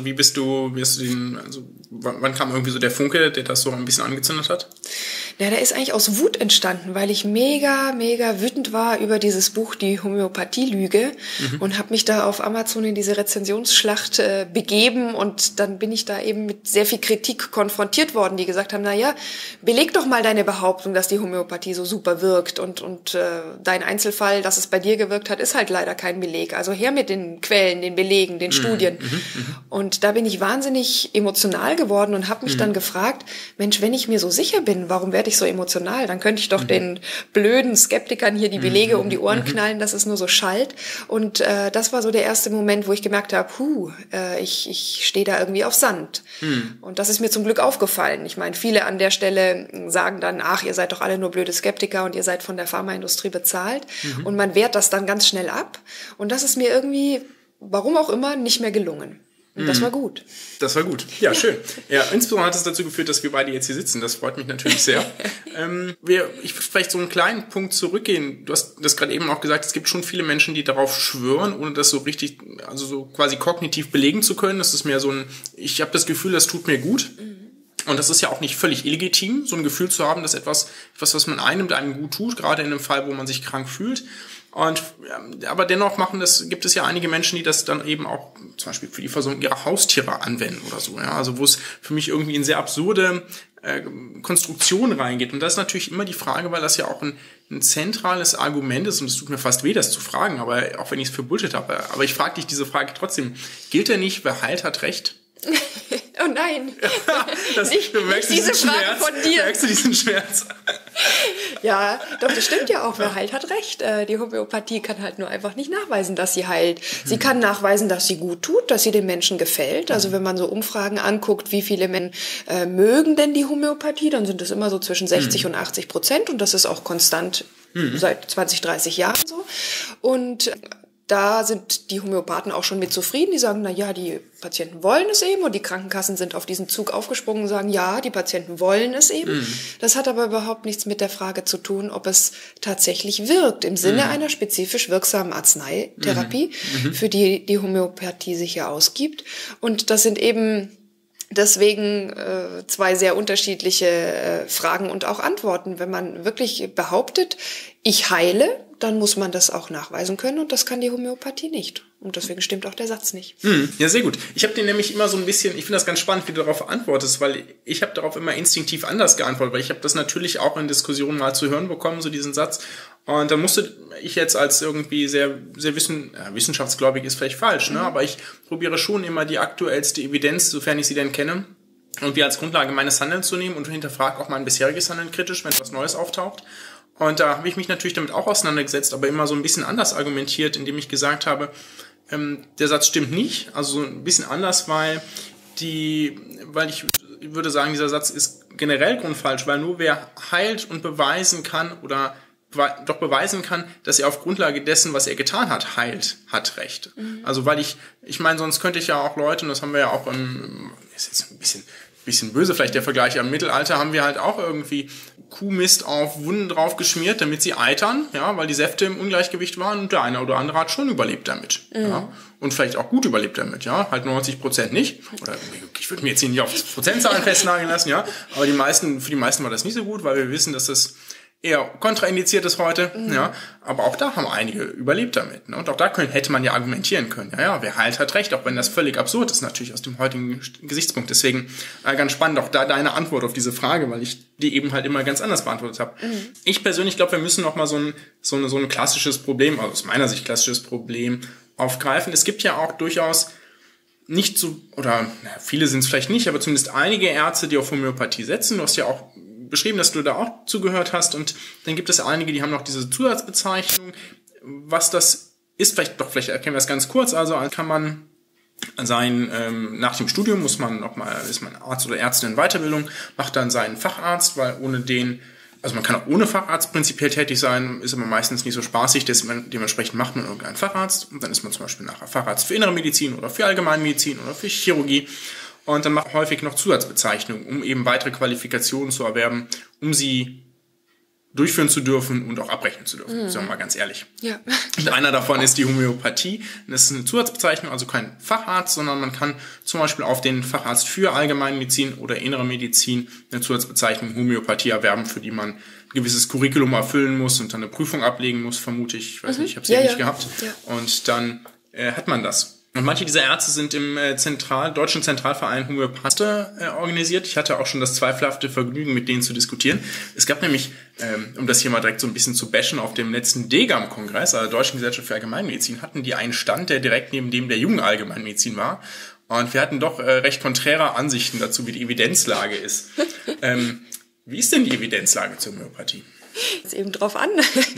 wann kam irgendwie so der Funke, der das so ein bisschen angezündet hat? Ja, der ist eigentlich aus Wut entstanden, weil ich mega, mega wütend war über dieses Buch Die Homöopathie-Lüge und habe mich da auf Amazon in diese Rezensionsschlacht begeben und dann bin ich da eben mit sehr viel Kritik konfrontiert worden, die gesagt haben, na ja, beleg doch mal deine Behauptung, dass die Homöopathie so super wirkt und dein Einzelfall, dass es bei dir gewirkt hat, ist halt leider kein Beleg. Also her mit den Quellen, den Belegen, den Studien. Und da bin ich wahnsinnig emotional geworden und habe mich dann gefragt, Mensch, wenn ich mir so sicher bin, warum werde ich so emotional? Dann könnte ich doch den blöden Skeptikern hier die Belege um die Ohren knallen, dass es nur so schallt. Und das war so der erste Moment, wo ich gemerkt habe, ich stehe da irgendwie auf Sand. Und das ist mir zum Glück aufgefallen. Ich meine, viele an der Stelle sagen dann, ach, ihr seid doch alle nur blöde Skeptiker und ihr seid von der Pharmaindustrie bezahlt. Und man wehrt das dann ganz schnell ab. Und das ist mir irgendwie, warum auch immer, nicht mehr gelungen. Und das war gut. Das war gut. Ja, schön. Ja, insbesondere hat es dazu geführt, dass wir beide jetzt hier sitzen. Das freut mich natürlich sehr. Ich würde vielleicht so einen kleinen Punkt zurückgehen. Du hast das gerade eben auch gesagt, es gibt schon viele Menschen, die darauf schwören, ohne das so richtig, also so quasi kognitiv belegen zu können. Das ist mehr so ich habe das Gefühl, das tut mir gut. Und das ist ja auch nicht völlig illegitim, so ein Gefühl zu haben, dass etwas, was man einem gut tut, gerade in einem Fall, wo man sich krank fühlt. Aber dennoch gibt es ja einige Menschen, die das dann eben auch zum Beispiel für die Versorgung ihrer Haustiere anwenden oder so. Ja? Also wo es für mich irgendwie in sehr absurde Konstruktion reingeht. Und das ist natürlich immer die Frage, weil das ja auch ein zentrales Argument ist und es tut mir fast weh, das zu fragen, aber auch wenn ich es für Bullshit habe. Aber ich frage dich diese Frage trotzdem. Gilt der nicht, wer heilt, hat Recht? Oh nein, du merkst diese Frage Schmerz. von dir. Merkst du diesen Schmerz? Ja, doch, das stimmt ja auch. Wer heilt, hat Recht. Die Homöopathie kann halt nur einfach nicht nachweisen, dass sie heilt. Sie kann nachweisen, dass sie gut tut, dass sie den Menschen gefällt. Also wenn man so Umfragen anguckt, wie viele Menschen mögen denn die Homöopathie, dann sind es immer so zwischen 60 und 80%. Und das ist auch konstant seit 20, 30 Jahren so. Und da sind die Homöopathen auch schon mit zufrieden. Die sagen, na ja, die Patienten wollen es eben. Und die Krankenkassen sind auf diesen Zug aufgesprungen und sagen, ja, die Patienten wollen es eben. Das hat aber überhaupt nichts mit der Frage zu tun, ob es tatsächlich wirkt. Im Sinne einer spezifisch wirksamen Arzneitherapie, für die die Homöopathie sich ja ausgibt. Und das sind eben deswegen zwei sehr unterschiedliche Fragen und auch Antworten. Wenn man wirklich behauptet, ich heile, dann muss man das auch nachweisen können und das kann die Homöopathie nicht. Und deswegen stimmt auch der Satz nicht. Ja, sehr gut. Ich habe dir nämlich immer so ein bisschen, ich finde das ganz spannend, wie du darauf antwortest, weil ich habe darauf immer instinktiv anders geantwortet, weil ich habe das natürlich auch in Diskussionen mal zu hören bekommen, so diesen Satz. Und dann musste ich jetzt als irgendwie sehr wissenschaftsgläubig ist vielleicht falsch, ne? Aber ich probiere schon immer die aktuellste Evidenz, sofern ich sie denn kenne, irgendwie als Grundlage meines Handelns zu nehmen und hinterfrage auch mein bisheriges Handeln kritisch, wenn etwas Neues auftaucht. Und da habe ich mich natürlich damit auch auseinandergesetzt, aber immer so ein bisschen anders argumentiert, indem ich gesagt habe, der Satz stimmt nicht, also so ein bisschen anders, weil ich würde sagen, dieser Satz ist generell grundfalsch, weil nur wer heilt und beweisen kann oder doch beweisen kann, dass er auf Grundlage dessen, was er getan hat, heilt, hat Recht. Also weil ich meine, sonst könnte ich ja auch Leute, und das haben wir ja auch ist jetzt ein bisschen böse vielleicht der Vergleich, im Mittelalter haben wir halt auch irgendwie Kuhmist auf Wunden drauf geschmiert, damit sie eitern, ja, weil die Säfte im Ungleichgewicht waren und der eine oder andere hat schon überlebt damit. Ja, und vielleicht auch gut überlebt damit, ja, halt 90% nicht. Oder ich würde mir jetzt hier nicht auf Prozentzahlen festnageln lassen, ja, aber für die meisten war das nicht so gut, weil wir wissen, dass das eher kontraindiziert ist heute, ja, aber auch da haben einige überlebt damit, ne? Und auch da hätte man ja argumentieren können, ja, wer heilt, hat Recht, auch wenn das völlig absurd ist natürlich aus dem heutigen Gesichtspunkt. Deswegen ganz spannend auch da deine Antwort auf diese Frage, weil ich die eben halt immer ganz anders beantwortet habe. Ich persönlich glaube, wir müssen noch mal so ein klassisches Problem, also aus meiner Sicht klassisches Problem aufgreifen. Es gibt ja auch durchaus nicht so, oder viele sind es vielleicht nicht, aber zumindest einige Ärzte, die auf Homöopathie setzen. Du hast ja auch beschrieben, dass du da auch zugehört hast, und dann gibt es einige, die haben noch diese Zusatzbezeichnung. Was das ist, vielleicht erkennen wir es ganz kurz. Also kann man nach dem Studium ist man Arzt oder Ärztin in Weiterbildung, macht dann seinen Facharzt, weil man kann auch ohne Facharzt prinzipiell tätig sein, ist aber meistens nicht so spaßig, dementsprechend macht man irgendeinen Facharzt, und dann ist man zum Beispiel nachher Facharzt für Innere Medizin oder für Allgemeinmedizin oder für Chirurgie. Und dann macht häufig noch Zusatzbezeichnungen, um eben weitere Qualifikationen zu erwerben, um sie durchführen zu dürfen und auch abrechnen zu dürfen, sagen wir mal ganz ehrlich. Ja. Und einer davon ist die Homöopathie. Das ist eine Zusatzbezeichnung, also kein Facharzt, sondern man kann zum Beispiel auf den Facharzt für Allgemeinmedizin oder Innere Medizin eine Zusatzbezeichnung Homöopathie erwerben, für die man ein gewisses Curriculum erfüllen muss und dann eine Prüfung ablegen muss, vermute ich. Ich weiß nicht, ich habe es nicht gehabt. Ja. Und dann hat man das. Und manche dieser Ärzte sind im Deutschen Zentralverein Homöopathie organisiert. Ich hatte auch schon das zweifelhafte Vergnügen, mit denen zu diskutieren. Es gab nämlich, um das hier mal direkt so ein bisschen zu bashen, auf dem letzten DGAM-Kongress, also der Deutschen Gesellschaft für Allgemeinmedizin, hatten die einen Stand, der direkt neben dem der jungen Allgemeinmedizin war. Und wir hatten doch recht konträre Ansichten dazu, wie die Evidenzlage ist. Wie ist denn die Evidenzlage zur Homöopathie? Es eben drauf an,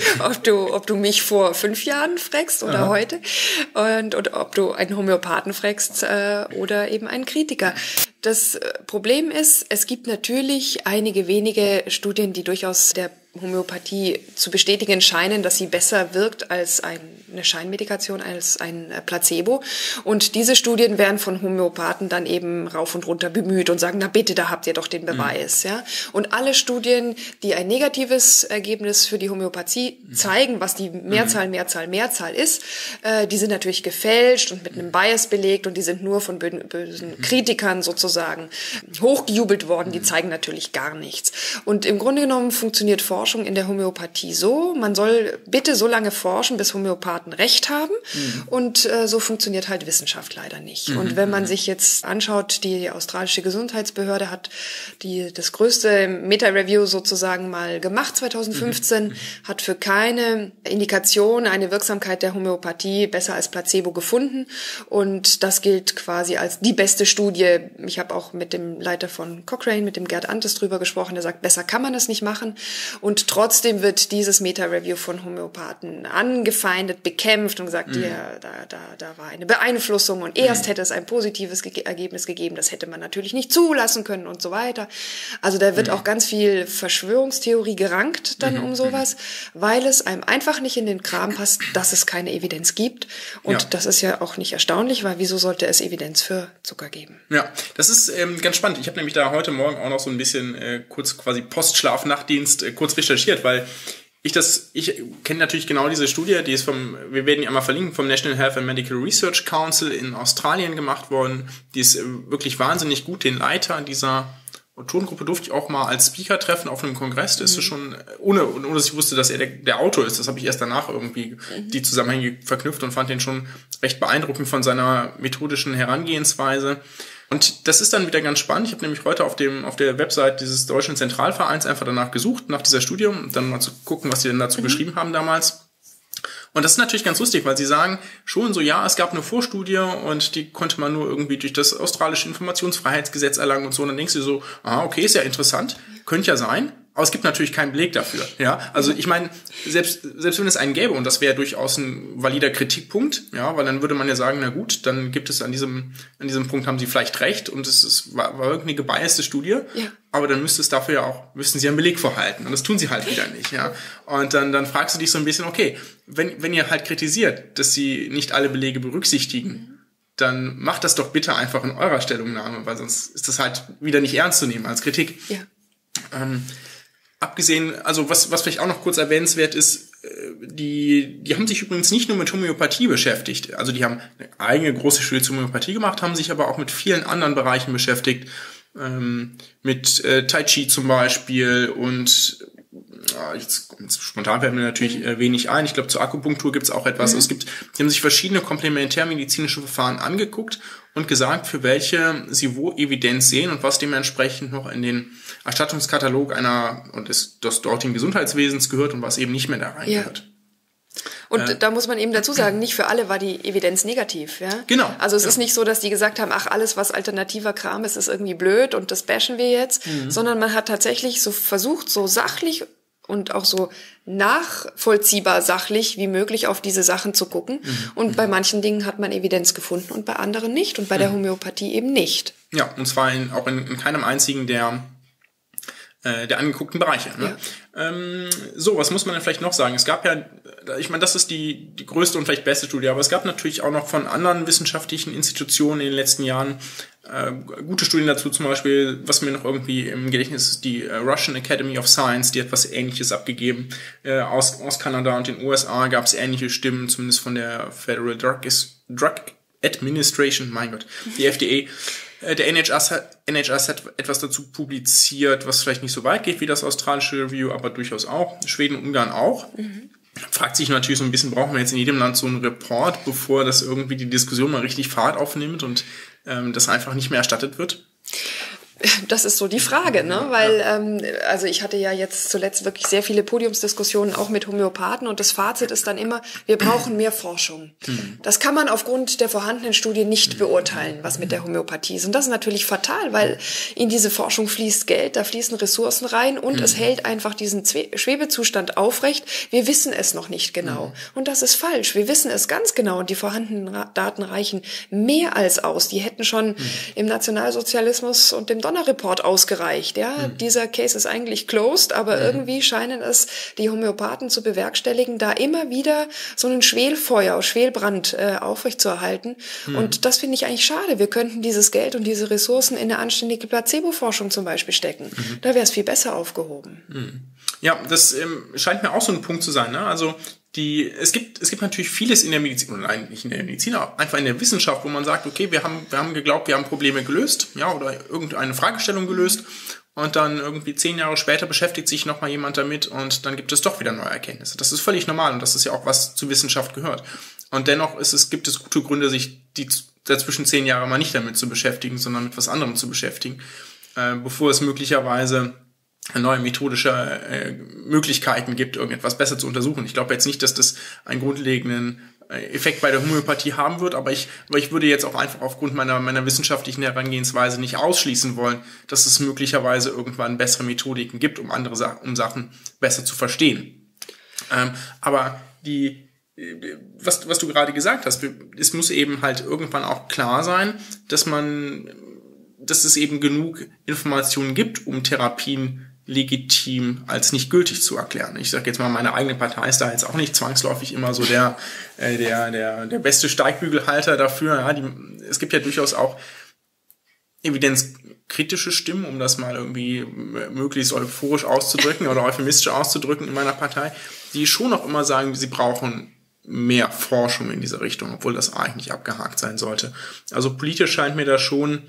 ob du mich vor 5 Jahren fragst oder heute, und ob du einen Homöopathen fragst oder eben einen Kritiker. Das Problem ist, es gibt natürlich einige wenige Studien, die durchaus der Homöopathie zu bestätigen scheinen, dass sie besser wirkt als eine Scheinmedikation, als ein Placebo. Und diese Studien werden von Homöopathen dann eben rauf und runter bemüht und sagen, na bitte, da habt ihr doch den Beweis. Ja? Und alle Studien, die ein negatives Ergebnis für die Homöopathie zeigen, was die Mehrzahl ist, die sind natürlich gefälscht und mit einem Bias belegt, und die sind nur von bösen Kritikern sozusagen hochgejubelt worden. Die zeigen natürlich gar nichts. Und im Grunde genommen funktioniert Forschung in der Homöopathie so, man soll bitte so lange forschen, bis Homöopathen Recht haben, und so funktioniert halt Wissenschaft leider nicht. Und wenn man sich jetzt anschaut, die australische Gesundheitsbehörde hat das größte Meta-Review sozusagen mal gemacht 2015, hat für keine Indikation eine Wirksamkeit der Homöopathie besser als Placebo gefunden, und das gilt quasi als die beste Studie. Ich habe auch mit dem Leiter von Cochrane, mit dem Gerd Antes, drüber gesprochen, der sagt, besser kann man das nicht machen. Und trotzdem wird dieses Meta-Review von Homöopathen angefeindet, bekämpft und gesagt, da war eine Beeinflussung, und erst hätte es ein positives Ergebnis gegeben, das hätte man natürlich nicht zulassen können und so weiter. Also da wird auch ganz viel Verschwörungstheorie gerankt dann um sowas, weil es einem einfach nicht in den Kram passt, dass es keine Evidenz gibt. Und das ist ja auch nicht erstaunlich, weil wieso sollte es Evidenz für Zucker geben? Ja, das ist ganz spannend. Ich habe nämlich da heute Morgen auch noch so ein bisschen kurz quasi Postschlaf-Nachtdienst kurz recherchiert, weil ich kenne natürlich genau diese Studie, die ist wir werden die einmal verlinken, vom National Health and Medical Research Council in Australien gemacht worden. Die ist wirklich wahnsinnig gut. Den Leiter dieser Autorengruppe durfte ich auch mal als Speaker treffen auf einem Kongress. Das ist schon, ohne dass ich wusste, dass er der Autor ist. Das habe ich erst danach irgendwie die Zusammenhänge verknüpft und fand den schon recht beeindruckend von seiner methodischen Herangehensweise. Und das ist dann wieder ganz spannend. Ich habe nämlich heute auf der Website dieses Deutschen Zentralvereins einfach danach gesucht, nach dieser Studie, um dann mal zu gucken, was sie denn dazu geschrieben haben damals. Und das ist natürlich ganz lustig, weil sie sagen schon so, ja, es gab eine Vorstudie und die konnte man nur irgendwie durch das australische Informationsfreiheitsgesetz erlangen und so. Und dann denkst du so, okay, ist ja interessant, könnte ja sein. Aber es gibt natürlich keinen Beleg dafür. Ja, also ich meine, selbst wenn es einen gäbe, und das wäre durchaus ein valider Kritikpunkt, ja, weil dann würde man ja sagen, na gut, dann gibt es an diesem Punkt haben sie vielleicht recht und war irgendwie eine gebiaste Studie, ja. Aber dann müssten sie einen Beleg vorhalten und das tun sie halt wieder nicht, ja. Und dann fragst du dich so ein bisschen, okay, wenn ihr halt kritisiert, dass sie nicht alle Belege berücksichtigen, dann macht das doch bitte einfach in eurer Stellungnahme, weil sonst ist das halt wieder nicht ernst zu nehmen als Kritik. Ja. Abgesehen, also was vielleicht auch noch kurz erwähnenswert ist, die haben sich übrigens nicht nur mit Homöopathie beschäftigt. Also die haben eine eigene große Studie zur Homöopathie gemacht, haben sich aber auch mit vielen anderen Bereichen beschäftigt. Mit Tai Chi zum Beispiel und jetzt spontan fällt mir natürlich wenig ein. Ich glaube, zur Akupunktur gibt es auch etwas. Die haben sich verschiedene komplementärmedizinische Verfahren angeguckt und gesagt, für welche sie wo Evidenz sehen und was dementsprechend noch in den Erstattungskatalog des dortigen Gesundheitswesens gehört und was eben nicht mehr da reingehört. Und da muss man eben dazu sagen, nicht für alle war die Evidenz negativ. Ja? Genau. Also es ist nicht so, dass die gesagt haben, ach, alles, was alternativer Kram ist irgendwie blöd und das bashen wir jetzt, sondern man hat tatsächlich so versucht, so sachlich und auch so nachvollziehbar sachlich wie möglich auf diese Sachen zu gucken. Und bei manchen Dingen hat man Evidenz gefunden und bei anderen nicht und bei der Homöopathie eben nicht. Ja, und zwar auch in keinem einzigen der angeguckten Bereiche. Ne? Ja. So, was muss man denn vielleicht noch sagen? Es gab ja, ich meine, das ist die größte und vielleicht beste Studie, aber es gab natürlich auch noch von anderen wissenschaftlichen Institutionen in den letzten Jahren gute Studien dazu, zum Beispiel, was mir noch irgendwie im Gedächtnis ist, die Russian Academy of Science, die hat was Ähnliches abgegeben. Aus Kanada und den USA gab es ähnliche Stimmen, zumindest von der Federal Drug Administration, mein Gott, die FDA. Der NHS hat etwas dazu publiziert, was vielleicht nicht so weit geht wie das australische Review, aber durchaus auch. Schweden und Ungarn auch. Fragt sich natürlich so ein bisschen, brauchen wir jetzt in jedem Land so einen Report, bevor das irgendwie die Diskussion mal richtig Fahrt aufnimmt und das einfach nicht mehr erstattet wird? Das ist so die Frage, ne? Weil also ich hatte ja jetzt zuletzt wirklich sehr viele Podiumsdiskussionen auch mit Homöopathen und das Fazit ist dann immer, wir brauchen mehr Forschung. Das kann man aufgrund der vorhandenen Studien nicht beurteilen, was mit der Homöopathie ist. Und das ist natürlich fatal, weil in diese Forschung fließt Geld, da fließen Ressourcen rein und es hält einfach diesen Schwebezustand aufrecht. Wir wissen es noch nicht genau. Und das ist falsch. Wir wissen es ganz genau und die vorhandenen Daten reichen mehr als aus. Die hätten schon im Nationalsozialismus und dem Report ausgereicht. Ja, dieser Case ist eigentlich closed, aber irgendwie scheinen es die Homöopathen zu bewerkstelligen, da immer wieder so einen Schwelbrand aufrechtzuerhalten. Und das finde ich eigentlich schade. Wir könnten dieses Geld und diese Ressourcen in eine anständige Placebo-Forschung zum Beispiel stecken. Da wäre es viel besser aufgehoben. Ja, das scheint mir auch so ein Punkt zu sein. Ne? Also es gibt natürlich vieles in der Medizin, oder nein, nicht in der Medizin, aber einfach in der Wissenschaft, wo man sagt, okay, wir haben geglaubt, wir haben Probleme gelöst, ja, oder irgendeine Fragestellung gelöst und dann irgendwie 10 Jahre später beschäftigt sich nochmal jemand damit und dann gibt es doch wieder neue Erkenntnisse. Das ist völlig normal und das ist ja auch, was zur Wissenschaft gehört. Und dennoch gibt es gute Gründe, sich die dazwischen 10 Jahre mal nicht damit zu beschäftigen, sondern mit was anderem zu beschäftigen, bevor es möglicherweise neue methodische Möglichkeiten gibt, irgendetwas besser zu untersuchen. Ich glaube jetzt nicht, dass das einen grundlegenden Effekt bei der Homöopathie haben wird, aber ich würde jetzt auch einfach aufgrund meiner wissenschaftlichen Herangehensweise nicht ausschließen wollen, dass es möglicherweise irgendwann bessere Methodiken gibt, um Sachen besser zu verstehen. Aber was du gerade gesagt hast, es muss eben halt irgendwann auch klar sein, dass es eben genug Informationen gibt, um Therapien legitim als nicht gültig zu erklären. Ich sage jetzt mal, meine eigene Partei ist da jetzt auch nicht zwangsläufig immer so der beste Steigbügelhalter dafür. Ja, es gibt ja durchaus auch evidenzkritische Stimmen, um das mal irgendwie möglichst euphorisch auszudrücken oder euphemistisch auszudrücken in meiner Partei, die schon noch immer sagen, sie brauchen mehr Forschung in diese Richtung, obwohl das eigentlich abgehakt sein sollte. Also politisch scheint mir da schon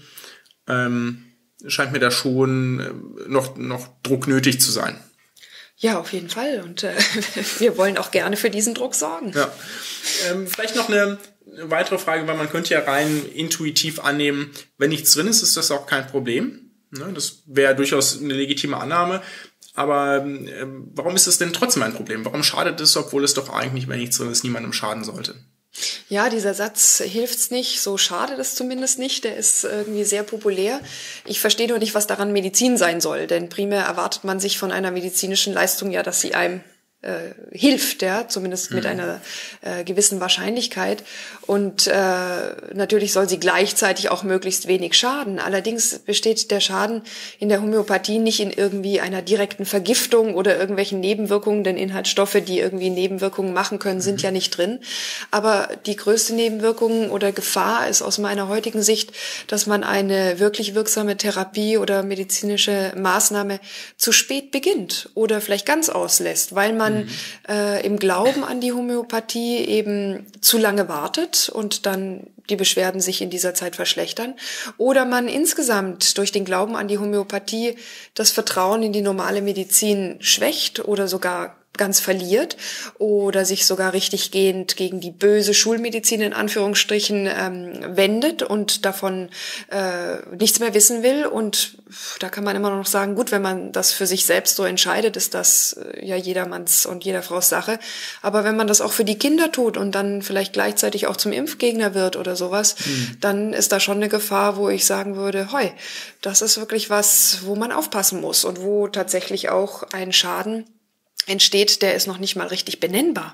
noch Druck nötig zu sein. Ja, auf jeden Fall. Und wir wollen auch gerne für diesen Druck sorgen. Ja. Vielleicht noch eine weitere Frage, weil man könnte ja rein intuitiv annehmen, wenn nichts drin ist, ist das auch kein Problem. Ne? Das wäre durchaus eine legitime Annahme. Aber warum ist es denn trotzdem ein Problem? Warum schadet es, obwohl es doch eigentlich, wenn nichts drin ist, niemandem schaden sollte? Ja, dieser Satz hilft's nicht, so schadet es zumindest nicht, der ist irgendwie sehr populär. Ich verstehe nur nicht, was daran Medizin sein soll, denn primär erwartet man sich von einer medizinischen Leistung ja, dass sie einem hilft, ja, zumindest mit einer gewissen Wahrscheinlichkeit. Und natürlich soll sie gleichzeitig auch möglichst wenig schaden. Allerdings besteht der Schaden in der Homöopathie nicht in irgendwie einer direkten Vergiftung oder irgendwelchen Nebenwirkungen, denn Inhaltsstoffe, die irgendwie Nebenwirkungen machen können, sind ja nicht drin. Aber die größte Nebenwirkung oder Gefahr ist aus meiner heutigen Sicht, dass man eine wirklich wirksame Therapie oder medizinische Maßnahme zu spät beginnt oder vielleicht ganz auslässt, weil man im Glauben an die Homöopathie eben zu lange wartet und dann die Beschwerden sich in dieser Zeit verschlechtern. Oder man insgesamt durch den Glauben an die Homöopathie das Vertrauen in die normale Medizin schwächt oder sogar ganz verliert oder sich sogar richtiggehend gegen die böse Schulmedizin in Anführungsstrichen wendet und davon nichts mehr wissen will. Und da kann man immer noch sagen, gut, wenn man das für sich selbst so entscheidet, ist das ja jedermanns und jeder Frau's Sache. Aber wenn man das auch für die Kinder tut und dann vielleicht gleichzeitig auch zum Impfgegner wird oder sowas, dann ist da schon eine Gefahr, wo ich sagen würde, hoi, das ist wirklich was, wo man aufpassen muss und wo tatsächlich auch ein Schaden entsteht, der ist noch nicht mal richtig benennbar.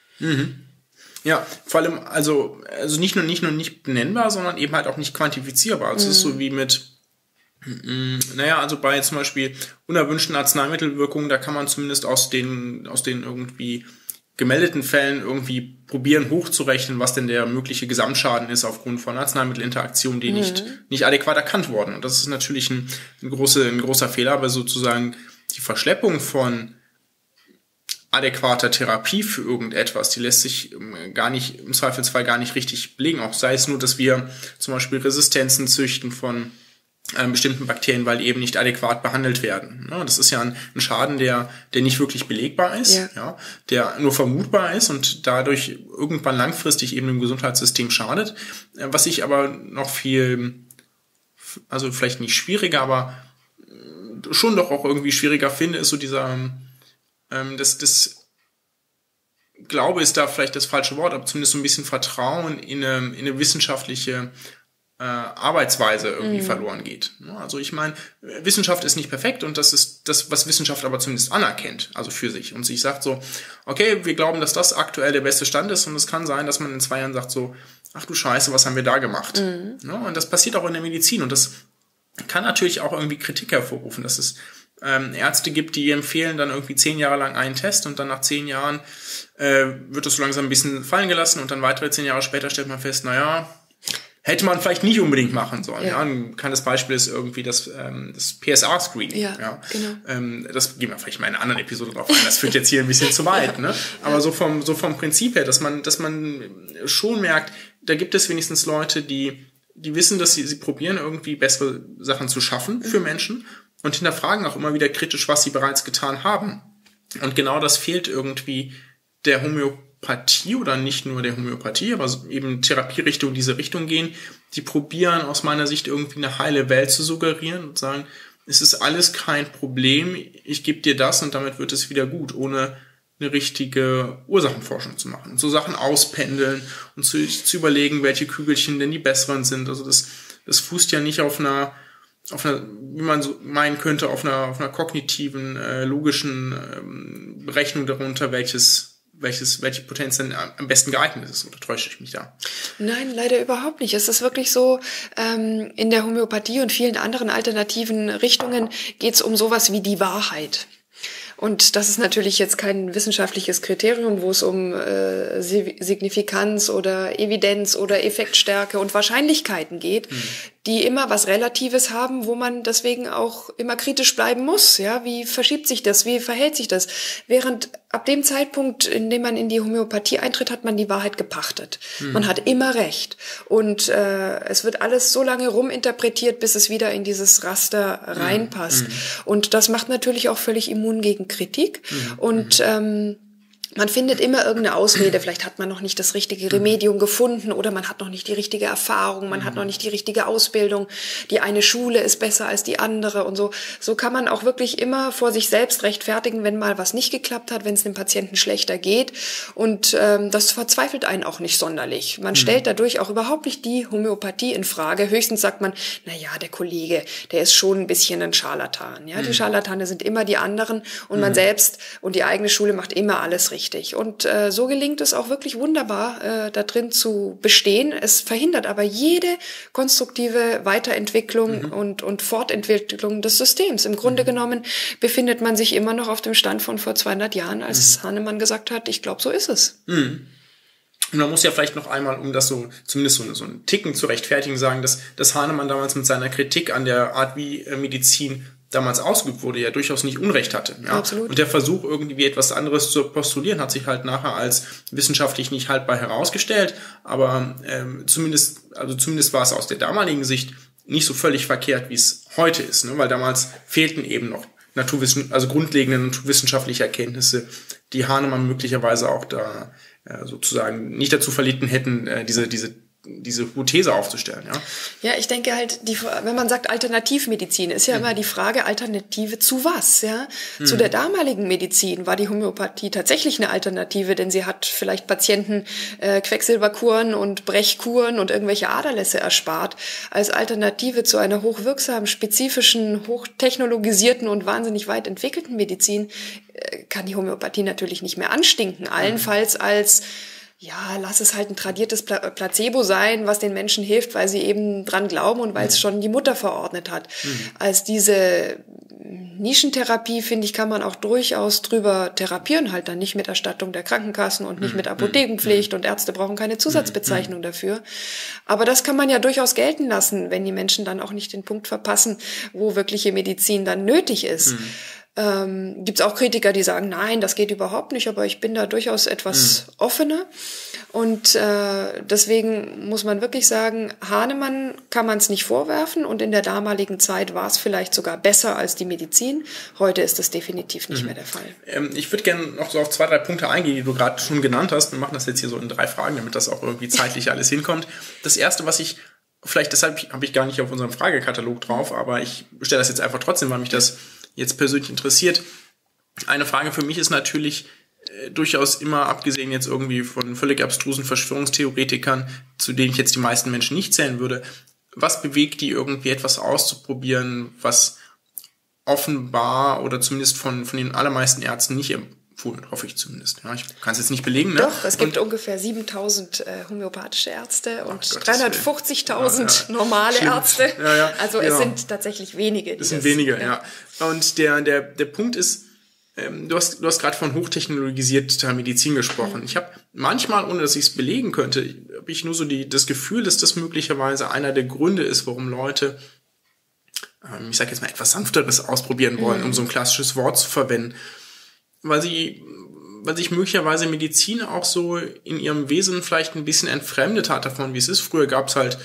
Ja, vor allem, also nicht nur nicht benennbar, sondern eben halt auch nicht quantifizierbar. Also es ist so wie mit, also bei zum Beispiel unerwünschten Arzneimittelwirkungen, da kann man zumindest aus den irgendwie gemeldeten Fällen irgendwie probieren hochzurechnen, was denn der mögliche Gesamtschaden ist aufgrund von Arzneimittelinteraktionen, die nicht adäquat erkannt wurden. Und das ist natürlich ein großer Fehler, aber sozusagen die Verschleppung von adäquater Therapie für irgendetwas, die lässt sich im Zweifelsfall gar nicht richtig belegen. Auch sei es nur, dass wir zum Beispiel Resistenzen züchten von bestimmten Bakterien, weil die eben nicht adäquat behandelt werden. Ja, das ist ja ein Schaden, der nicht wirklich belegbar ist, der nur vermutbar ist und dadurch irgendwann langfristig eben dem Gesundheitssystem schadet. Was ich aber noch viel, also vielleicht nicht schwieriger, aber schon doch auch irgendwie schwieriger finde, ist so dieser das Glaube ist da vielleicht das falsche Wort, aber zumindest so ein bisschen Vertrauen in eine wissenschaftliche Arbeitsweise irgendwie verloren geht. Also ich meine, Wissenschaft ist nicht perfekt und das ist das, was Wissenschaft aber zumindest anerkennt, also für sich. Und sich sagt so, okay, wir glauben, dass das aktuell der beste Stand ist und es kann sein, dass man in 2 Jahren sagt so, ach du Scheiße, was haben wir da gemacht? Und das passiert auch in der Medizin und das kann natürlich auch irgendwie Kritik hervorrufen, dass es Ärzte gibt, die empfehlen dann irgendwie 10 Jahre lang einen Test und dann nach 10 Jahren wird es so langsam ein bisschen fallen gelassen und dann weitere 10 Jahre später stellt man fest, hätte man vielleicht nicht unbedingt machen sollen. Ja. Ein kleines Beispiel ist irgendwie das PSA-Screening. Ja, genau. Das gehen wir vielleicht mal in einer anderen Episode drauf ein. Das führt jetzt hier ein bisschen zu weit. Ne? Aber so vom Prinzip her, dass man schon merkt, da gibt es wenigstens Leute, die wissen, dass sie probieren, irgendwie bessere Sachen zu schaffen für Menschen und hinterfragen auch immer wieder kritisch, was sie bereits getan haben. Und genau das fehlt irgendwie der Homöopathie oder nicht nur der Homöopathie, aber eben Therapierichtungen, diese Richtung gehen, die probieren aus meiner Sicht irgendwie eine heile Welt zu suggerieren und sagen, es ist alles kein Problem, ich gebe dir das und damit wird es wieder gut, ohne eine richtige Ursachenforschung zu machen. Und so Sachen auspendeln und zu überlegen, welche Kügelchen denn die besseren sind. Also das fußt ja nicht auf einer, wie man so meinen könnte, auf einer kognitiven, logischen Berechnung darunter, welche Potenz denn am besten geeignet ist, oder täusche ich mich da? Nein, leider überhaupt nicht. Es ist wirklich so, in der Homöopathie und vielen anderen alternativen Richtungen geht es um sowas wie die Wahrheit. Und das ist natürlich jetzt kein wissenschaftliches Kriterium, wo es um Signifikanz oder Evidenz oder Effektstärke und Wahrscheinlichkeiten geht, die immer was Relatives haben, wo man deswegen auch immer kritisch bleiben muss. Ja, wie verschiebt sich das? Wie verhält sich das? Während ab dem Zeitpunkt, in dem man in die Homöopathie eintritt, hat man die Wahrheit gepachtet. Man hat immer recht. Und es wird alles so lange ruminterpretiert, bis es wieder in dieses Raster reinpasst. Und das macht natürlich auch völlig immun gegen Kritik. Und Man findet immer irgendeine Ausrede, vielleicht hat man noch nicht das richtige Remedium gefunden oder man hat noch nicht die richtige Erfahrung, man hat noch nicht die richtige Ausbildung, die eine Schule ist besser als die andere und so. So kann man auch wirklich immer vor sich selbst rechtfertigen, wenn mal was nicht geklappt hat, wenn es dem Patienten schlechter geht und das verzweifelt einen auch nicht sonderlich. Man stellt dadurch auch überhaupt nicht die Homöopathie in Frage. Höchstens sagt man, naja, der Kollege, der ist schon ein bisschen ein Scharlatan. Ja, die Scharlatane sind immer die anderen und man selbst und die eigene Schule macht immer alles richtig. Und so gelingt es auch wirklich wunderbar, da drin zu bestehen. Es verhindert aber jede konstruktive Weiterentwicklung und Fortentwicklung des Systems. Im Grunde genommen befindet man sich immer noch auf dem Stand von vor 200 Jahren, als Hahnemann gesagt hat, ich glaube, so ist es. Und man muss ja vielleicht noch einmal, um das so zumindest so einen Ticken zu rechtfertigen, sagen, dass Hahnemann damals mit seiner Kritik an der Art, wie Medizin damals ausgeübt wurde, ja durchaus nicht Unrecht hatte. Ja? Absolut. Und der Versuch, irgendwie etwas anderes zu postulieren, hat sich halt nachher als wissenschaftlich nicht haltbar herausgestellt. Aber zumindest war es aus der damaligen Sicht nicht so völlig verkehrt, wie es heute ist. Ne? Weil damals fehlten eben noch grundlegende naturwissenschaftliche Erkenntnisse, die Hahnemann möglicherweise auch da sozusagen nicht dazu verlitten hätten, diese Hypothese aufzustellen, ja. Ja, ich denke halt, wenn man sagt Alternativmedizin, ist ja immer die Frage, Alternative zu was, ja? Zu der damaligen Medizin war die Homöopathie tatsächlich eine Alternative, denn sie hat vielleicht Patienten Quecksilberkuren und Brechkuren und irgendwelche Aderlässe erspart. Als Alternative zu einer hochwirksamen, spezifischen, hochtechnologisierten und wahnsinnig weit entwickelten Medizin kann die Homöopathie natürlich nicht mehr anstinken. Allenfalls als lass es halt ein tradiertes Placebo sein, was den Menschen hilft, weil sie eben dran glauben und weil es schon die Mutter verordnet hat. Als diese Nischentherapie, finde ich, kann man auch durchaus drüber therapieren, halt dann nicht mit Erstattung der Krankenkassen und nicht mit Apothekenpflicht und Ärzte brauchen keine Zusatzbezeichnung dafür. Aber das kann man ja durchaus gelten lassen, wenn die Menschen dann auch nicht den Punkt verpassen, wo wirkliche Medizin dann nötig ist. Gibt es auch Kritiker, die sagen, nein, das geht überhaupt nicht, aber ich bin da durchaus etwas offener. Und deswegen muss man wirklich sagen, Hahnemann kann man es nicht vorwerfen und in der damaligen Zeit war es vielleicht sogar besser als die Medizin. Heute ist das definitiv nicht mehr der Fall. Ich würde gerne noch so auf 2, 3 Punkte eingehen, die du gerade schon genannt hast. Wir machen das jetzt hier so in 3 Fragen, damit das auch irgendwie zeitlich alles hinkommt. Das erste, vielleicht deshalb habe ich gar nicht auf unserem Fragekatalog drauf, aber ich stelle das jetzt einfach trotzdem, weil mich das jetzt persönlich interessiert. Eine Frage für mich ist natürlich durchaus immer, abgesehen jetzt irgendwie von völlig abstrusen Verschwörungstheoretikern, zu denen ich jetzt die meisten Menschen nicht zählen würde, was bewegt die irgendwie etwas auszuprobieren, was offenbar oder zumindest von den allermeisten Ärzten nicht empfohlen, hoffe ich zumindest. Ja, ich kann es jetzt nicht belegen. Ne? Doch, es gibt ungefähr 7.000 homöopathische Ärzte und 350.000 normale Ärzte. Ja, also es sind tatsächlich wenige. Es sind wenige, ja. Und der Punkt ist, du hast gerade von hochtechnologisierter Medizin gesprochen. Ich habe manchmal, ohne dass ich es belegen könnte, habe ich nur so das Gefühl, dass das möglicherweise einer der Gründe ist, warum Leute, ich sage jetzt mal, etwas Sanfteres ausprobieren wollen, um so ein klassisches Wort zu verwenden. Weil sich möglicherweise Medizin auch so in ihrem Wesen vielleicht ein bisschen entfremdet hat davon, wie es ist. Früher gab's halt,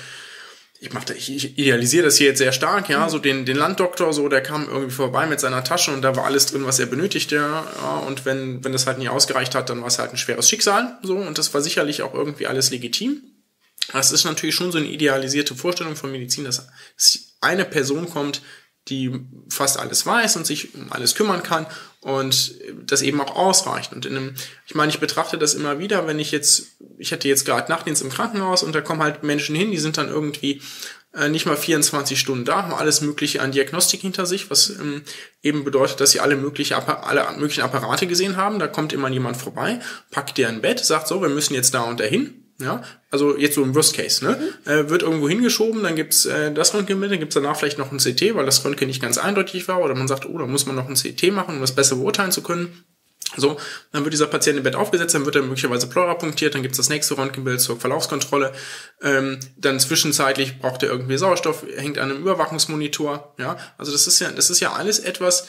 ich idealisiere das hier jetzt sehr stark, ja, so den Landdoktor, so, der kam irgendwie vorbei mit seiner Tasche und da war alles drin, was er benötigte, ja, und wenn das halt nie ausgereicht hat, dann war es halt ein schweres Schicksal, so, und das war sicherlich auch irgendwie alles legitim. Das ist natürlich schon so eine idealisierte Vorstellung von Medizin, dass eine Person kommt, die fast alles weiß und sich um alles kümmern kann und das eben auch ausreicht. Und ich betrachte das immer wieder, wenn ich hatte jetzt gerade Nachtdienst im Krankenhaus und da kommen halt Menschen hin, die sind dann irgendwie nicht mal 24 Stunden da, haben alles Mögliche an Diagnostik hinter sich, was eben bedeutet, dass sie alle möglichen Apparate gesehen haben. Da kommt immer jemand vorbei, packt dir ein Bett, sagt so, wir müssen jetzt da und dahin. Ja, also jetzt so im Worst Case, ne? Wird irgendwo hingeschoben, dann gibt's das Röntgenbild, dann gibt's danach vielleicht noch ein CT, weil das Röntgen nicht ganz eindeutig war, oder man sagt, da muss man noch ein CT machen, um das besser beurteilen zu können. So, dann wird dieser Patient im Bett aufgesetzt, dann wird er möglicherweise Pleura punktiert, dann gibt's das nächste Röntgenbild zur Verlaufskontrolle, dann zwischenzeitlich braucht er irgendwie Sauerstoff, hängt an einem Überwachungsmonitor, ja, also das ist ja alles etwas,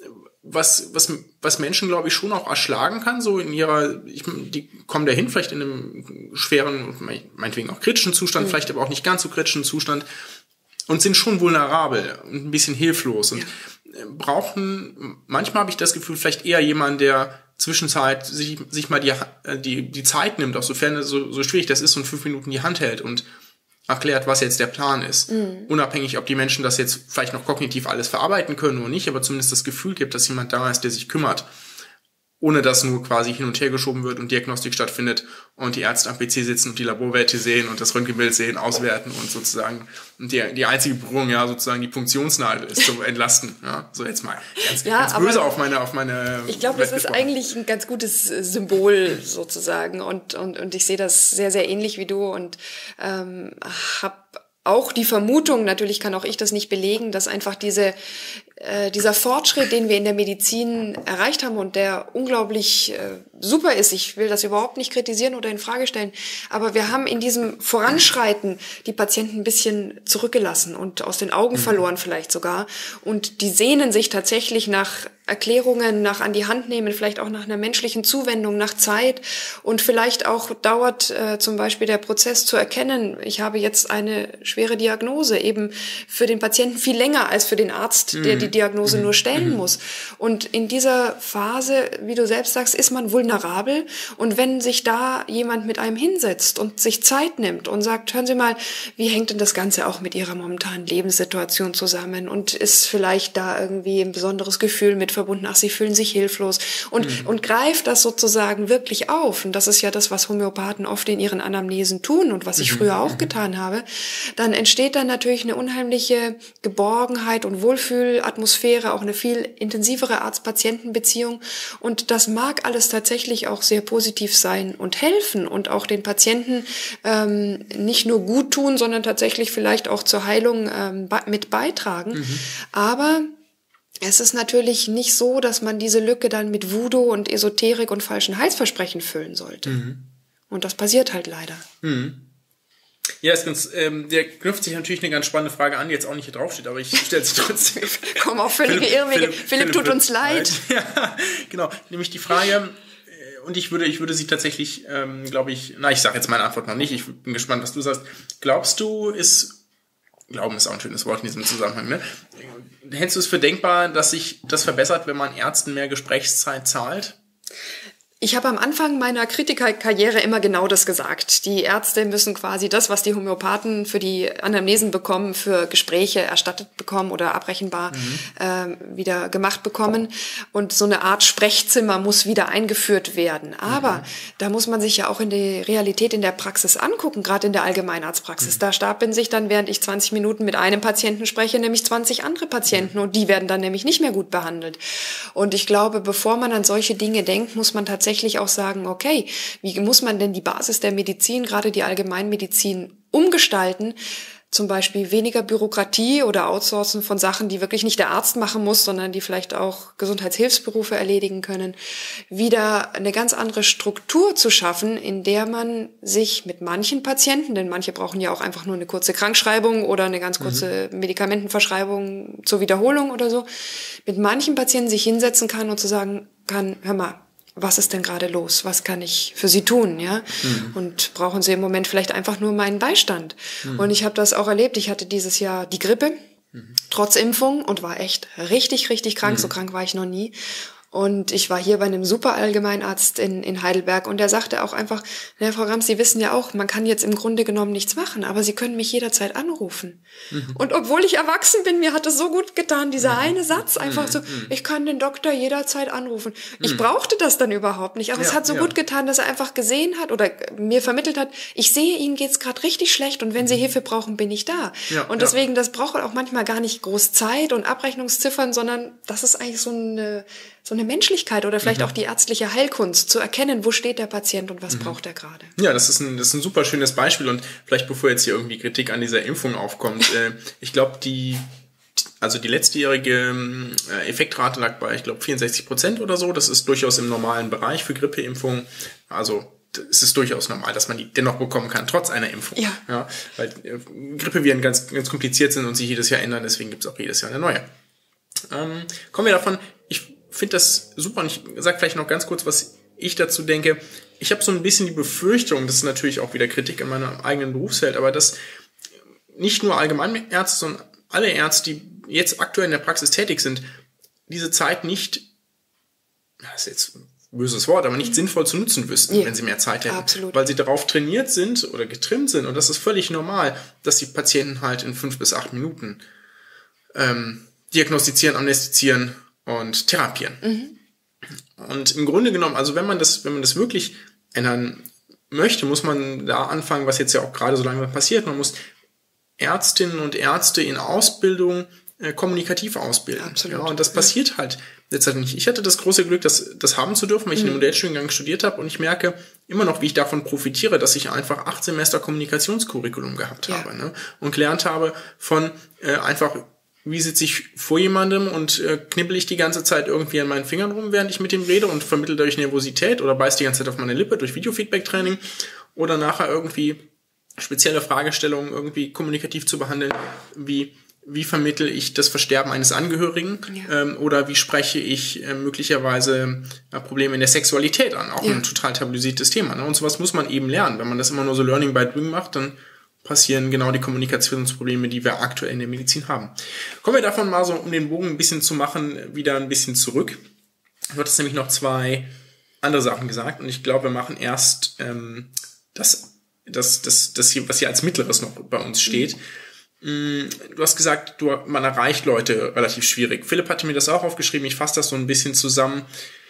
was Menschen, glaube ich, schon auch erschlagen kann, so in die kommen dahin, vielleicht in einem schweren, meinetwegen auch kritischen Zustand, vielleicht aber auch nicht ganz so kritischen Zustand und sind schon vulnerabel und ein bisschen hilflos und brauchen, manchmal habe ich das Gefühl, vielleicht eher jemanden, der Zwischenzeit sich mal die Zeit nimmt, auch sofern so schwierig das ist, und 5 Minuten die Hand hält und erklärt, was jetzt der Plan ist. Unabhängig, ob die Menschen das jetzt vielleicht noch kognitiv alles verarbeiten können oder nicht, aber zumindest das Gefühl gibt, dass jemand da ist, der sich kümmert. Ohne dass nur quasi hin und her geschoben wird und Diagnostik stattfindet und die Ärzte am PC sitzen und die Laborwerte sehen und das Röntgenbild sehen, auswerten und sozusagen die einzige Berührung ja sozusagen die Punktionsnadel ist zum Entlasten. Ja, so jetzt mal ganz böse auf meine. Ich glaube, das ist eigentlich ein ganz gutes Symbol sozusagen und ich sehe das sehr, sehr ähnlich wie du und habe auch die Vermutung, natürlich kann auch ich das nicht belegen, dass einfach dieser Fortschritt, den wir in der Medizin erreicht haben und der unglaublich super ist, ich will das überhaupt nicht kritisieren oder in Frage stellen, aber wir haben in diesem Voranschreiten die Patienten ein bisschen zurückgelassen und aus den Augen verloren vielleicht sogar und die sehnen sich tatsächlich nach Erklärungen, nach an die Hand nehmen, vielleicht auch nach einer menschlichen Zuwendung, nach Zeit und vielleicht auch dauert zum Beispiel der Prozess zu erkennen, ich habe jetzt eine schwere Diagnose, eben für den Patienten viel länger als für den Arzt, der die Diagnose nur stellen muss. Und in dieser Phase, wie du selbst sagst, ist man vulnerabel und wenn sich da jemand mit einem hinsetzt und sich Zeit nimmt und sagt, hören Sie mal, wie hängt denn das Ganze auch mit Ihrer momentanen Lebenssituation zusammen und ist vielleicht da irgendwie ein besonderes Gefühl mit verbunden, ach, Sie fühlen sich hilflos und greift das sozusagen wirklich auf und das ist ja das, was Homöopathen oft in ihren Anamnesen tun und was ich früher auch getan habe, dann entsteht dann natürlich eine unheimliche Geborgenheit und Wohlfühlatmosphäre, auch eine viel intensivere Arzt-Patienten-Beziehung und das mag alles tatsächlich auch sehr positiv sein und helfen und auch den Patienten nicht nur gut tun, sondern tatsächlich vielleicht auch zur Heilung mit beitragen. Aber es ist natürlich nicht so, dass man diese Lücke dann mit Voodoo und Esoterik und falschen Heilsversprechen füllen sollte. Und das passiert halt leider. Ja, ist ganz, der knüpft sich natürlich eine ganz spannende Frage an, die jetzt auch nicht hier draufsteht, aber ich stelle sie trotzdem. Komm auf völlige Irrwege. Philipp tut uns leid. Ja, genau. Nämlich die Frage, und ich würde sie tatsächlich, glaube ich, ich sage jetzt meine Antwort noch nicht, ich bin gespannt, was du sagst. Glaubst du, Glauben ist auch ein schönes Wort in diesem Zusammenhang, ne? Hältst du es für denkbar, dass sich das verbessert, wenn man Ärzten mehr Gesprächszeit zahlt? Ich habe am Anfang meiner Kritikerkarriere immer genau das gesagt. Die Ärzte müssen quasi das, was die Homöopathen für die Anamnesen bekommen, für Gespräche erstattet bekommen oder abrechenbar wieder gemacht bekommen. Und so eine Art Sprechzimmer muss wieder eingeführt werden. Aber da muss man sich ja auch in die Realität in der Praxis angucken, gerade in der Allgemeinarztpraxis. Da stapeln sich dann, während ich 20 Minuten mit einem Patienten spreche, nämlich 20 andere Patienten. Und die werden dann nämlich nicht mehr gut behandelt. Und ich glaube, bevor man an solche Dinge denkt, muss man tatsächlich auch sagen, okay, wie muss man denn die Basis der Medizin, gerade die Allgemeinmedizin, umgestalten? Zum Beispiel weniger Bürokratie oder Outsourcen von Sachen, die wirklich nicht der Arzt machen muss, sondern die vielleicht auch Gesundheitshilfsberufe erledigen können. Wieder eine ganz andere Struktur zu schaffen, in der man sich mit manchen Patienten, denn manche brauchen ja auch einfach nur eine kurze Krankschreibung oder eine ganz kurze Medikamentenverschreibung zur Wiederholung oder so, mit manchen Patienten sich hinsetzen kann und zu sagen kann, hör mal, was ist denn gerade los? Was kann ich für Sie tun? Ja? Und brauchen Sie im Moment vielleicht einfach nur meinen Beistand? Und ich habe das auch erlebt. Ich hatte dieses Jahr die Grippe, trotz Impfung und war echt richtig, richtig krank. So krank war ich noch nie. Und ich war hier bei einem super Allgemeinarzt in Heidelberg und der sagte auch einfach, na, Frau Rams, Sie wissen ja auch, man kann jetzt im Grunde genommen nichts machen, aber Sie können mich jederzeit anrufen. Und obwohl ich erwachsen bin, mir hat es so gut getan, dieser eine Satz, einfach so, ich kann den Doktor jederzeit anrufen. Ich brauchte das dann überhaupt nicht, aber es hat so gut getan, dass er einfach gesehen hat oder mir vermittelt hat, ich sehe, Ihnen geht's gerade richtig schlecht und wenn Sie Hilfe brauchen, bin ich da. Und deswegen, das braucht auch manchmal gar nicht groß Zeit und Abrechnungsziffern, sondern das ist eigentlich so eine Menschlichkeit oder vielleicht auch die ärztliche Heilkunst, zu erkennen, wo steht der Patient und was braucht er gerade. Ja, das ist ein super schönes Beispiel und vielleicht bevor jetzt hier irgendwie Kritik an dieser Impfung aufkommt, ich glaube, die letztjährige Effektrate lag bei, ich glaube, 64% oder so. Das ist durchaus im normalen Bereich für Grippeimpfungen. Also es ist durchaus normal, dass man die dennoch bekommen kann, trotz einer Impfung. Ja, weil Grippeviren ganz, ganz kompliziert sind und sich jedes Jahr ändern, deswegen gibt es auch jedes Jahr eine neue. Kommen wir davon, ich finde das super und ich sage vielleicht noch ganz kurz, was ich dazu denke. Ich habe so ein bisschen die Befürchtung, das ist natürlich auch wieder Kritik an meinem eigenen Berufsfeld, aber dass nicht nur Allgemeinärzte, sondern alle Ärzte, die jetzt aktuell in der Praxis tätig sind, diese Zeit nicht, das ist jetzt böses Wort, aber nicht sinnvoll zu nutzen wüssten, wenn sie mehr Zeit hätten. Absolut. Weil sie darauf trainiert sind oder getrimmt sind, und das ist völlig normal, dass die Patienten halt in 5 bis 8 Minuten diagnostizieren, amnestizieren und therapieren. Und im Grunde genommen, also wenn man das wirklich ändern möchte, muss man da anfangen, was jetzt ja auch gerade so langsam passiert. Man muss Ärztinnen und Ärzte in Ausbildung kommunikativ ausbilden. Absolut. Ja, und das passiert halt letztendlich nicht. Ich hatte das große Glück, das haben zu dürfen, weil ich einen Modellstudiengang studiert habe, und ich merke immer noch, wie ich davon profitiere, dass ich einfach 8 Semester Kommunikationscurriculum gehabt habe, ne? Und gelernt habe von einfach, wie sitze ich vor jemandem und knibbel ich die ganze Zeit irgendwie an meinen Fingern rum, während ich mit ihm rede, und vermittle dadurch Nervosität oder beiß die ganze Zeit auf meine Lippe durch Videofeedback-Training, oder nachher irgendwie spezielle Fragestellungen irgendwie kommunikativ zu behandeln, wie vermittle ich das Versterben eines Angehörigen, oder wie spreche ich möglicherweise Probleme in der Sexualität an, auch ein total tabuisiertes Thema, ne? Und sowas muss man eben lernen. Wenn man das immer nur so Learning by Doing macht, dann passieren genau die Kommunikationsprobleme, die wir aktuell in der Medizin haben. Kommen wir davon mal so, um den Bogen ein bisschen zu machen, wieder ein bisschen zurück. Du hattest nämlich noch 2 andere Sachen gesagt, und ich glaube, wir machen erst das hier, was hier als Mittleres noch bei uns steht. Du hast gesagt, man erreicht Leute relativ schwierig. Philipp hatte mir das auch aufgeschrieben, ich fasse das so ein bisschen zusammen.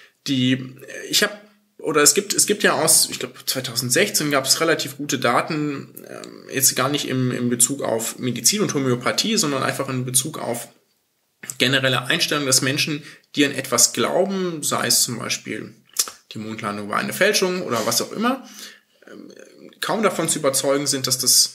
Es gibt ja ich glaube 2016 gab es relativ gute Daten, jetzt gar nicht im Bezug auf Medizin und Homöopathie, sondern einfach in Bezug auf generelle Einstellung, dass Menschen, die an etwas glauben, sei es zum Beispiel, die Mondlandung war eine Fälschung oder was auch immer, kaum davon zu überzeugen sind, dass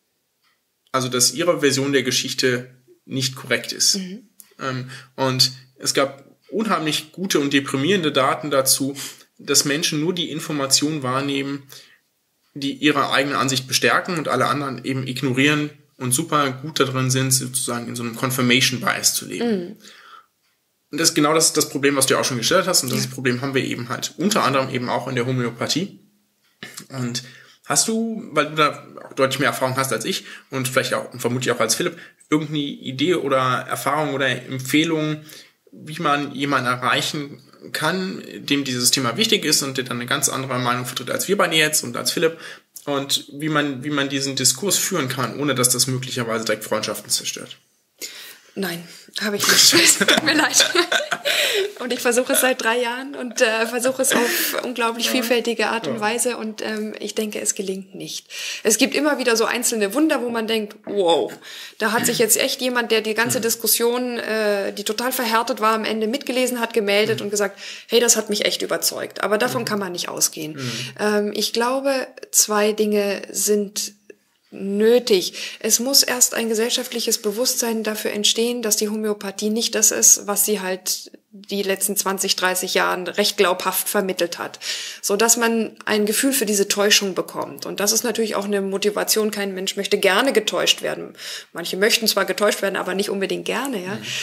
ihre Version der Geschichte nicht korrekt ist. Und es gab unheimlich gute und deprimierende Daten dazu, dass Menschen nur die Informationen wahrnehmen, die ihre eigene Ansicht bestärken, und alle anderen eben ignorieren und super gut darin sind, sozusagen in so einem Confirmation Bias zu leben. Und das ist genau das Problem, was du ja auch schon gestellt hast, und das Problem haben wir eben halt unter anderem eben auch in der Homöopathie. Und hast du, weil du da auch deutlich mehr Erfahrung hast als ich und vielleicht auch und vermutlich auch als Philipp, irgendeine Idee oder Erfahrung oder Empfehlung, wie man jemanden erreichen kann, dem dieses Thema wichtig ist und der dann eine ganz andere Meinung vertritt als wir beide jetzt und als Philipp, und wie man diesen Diskurs führen kann, ohne dass das möglicherweise direkt Freundschaften zerstört? Nein, habe ich nicht. Tut mir leid. Und ich versuche es seit 3 Jahren und versuche es auf unglaublich vielfältige Art und Weise, und ich denke, es gelingt nicht. Es gibt immer wieder so einzelne Wunder, wo man denkt, wow, da hat sich jetzt echt jemand, der die ganze Diskussion, die total verhärtet war, am Ende mitgelesen hat, gemeldet und gesagt, hey, das hat mich echt überzeugt. Aber davon kann man nicht ausgehen. Ich glaube, 2 Dinge sind nötig. Es muss erst ein gesellschaftliches Bewusstsein dafür entstehen, dass die Homöopathie nicht das ist, was sie halt die letzten 20, 30 Jahren recht glaubhaft vermittelt hat, so dass man ein Gefühl für diese Täuschung bekommt. Und das ist natürlich auch eine Motivation. Kein Mensch möchte gerne getäuscht werden. Manche möchten zwar getäuscht werden, aber nicht unbedingt gerne,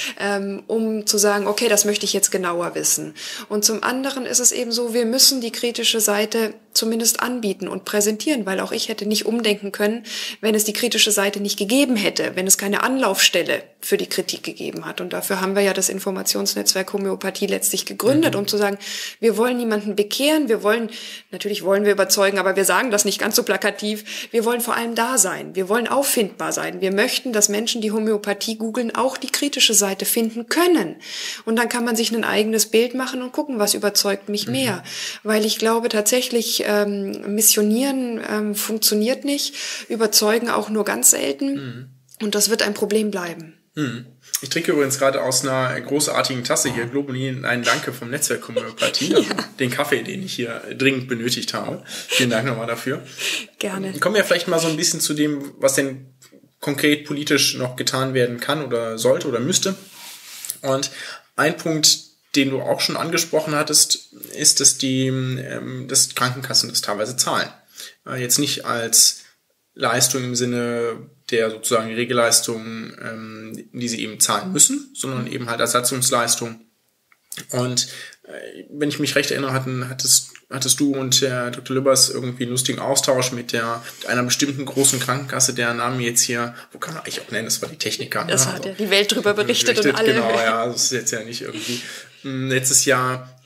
um zu sagen, okay, das möchte ich jetzt genauer wissen. Und zum anderen ist es eben so, wir müssen die kritische Seite zumindest anbieten und präsentieren, weil auch ich hätte nicht umdenken können, wenn es die kritische Seite nicht gegeben hätte, wenn es keine Anlaufstelle für die Kritik gegeben hat. Und dafür haben wir ja das Informationsnetzwerk Homöopathie letztlich gegründet, um zu sagen, wir wollen niemanden bekehren, natürlich wollen wir überzeugen, aber wir sagen das nicht ganz so plakativ, wir wollen vor allem da sein, wir wollen auffindbar sein, wir möchten, dass Menschen, die Homöopathie googeln, auch die kritische Seite finden können. Und dann kann man sich ein eigenes Bild machen und gucken, was überzeugt mich mehr. Weil ich glaube tatsächlich, missionieren funktioniert nicht, überzeugen auch nur ganz selten, und das wird ein Problem bleiben. Ich trinke übrigens gerade aus einer großartigen Tasse hier, Globulin, einen Danke vom Netzwerk Homöopathie, also den Kaffee, den ich hier dringend benötigt habe. Vielen Dank nochmal dafür. Gerne. Kommen wir vielleicht mal so ein bisschen zu dem, was denn konkret politisch noch getan werden kann oder sollte oder müsste. Und ein Punkt, den du auch schon angesprochen hattest, ist, dass dass Krankenkassen das teilweise zahlen. Jetzt nicht als Leistung im Sinne der sozusagen Regelleistungen, die sie eben zahlen müssen, sondern eben halt Ersatzungsleistung. Und wenn ich mich recht erinnere, hattest du und der Dr. Lübbers irgendwie einen lustigen Austausch mit einer bestimmten großen Krankenkasse, deren Namen jetzt hier, wo kann man eigentlich auch nennen, das war die Techniker. Das hat ja die Welt drüber berichtet und alle. Genau, ja, das ist jetzt ja nicht irgendwie. Letztes Jahr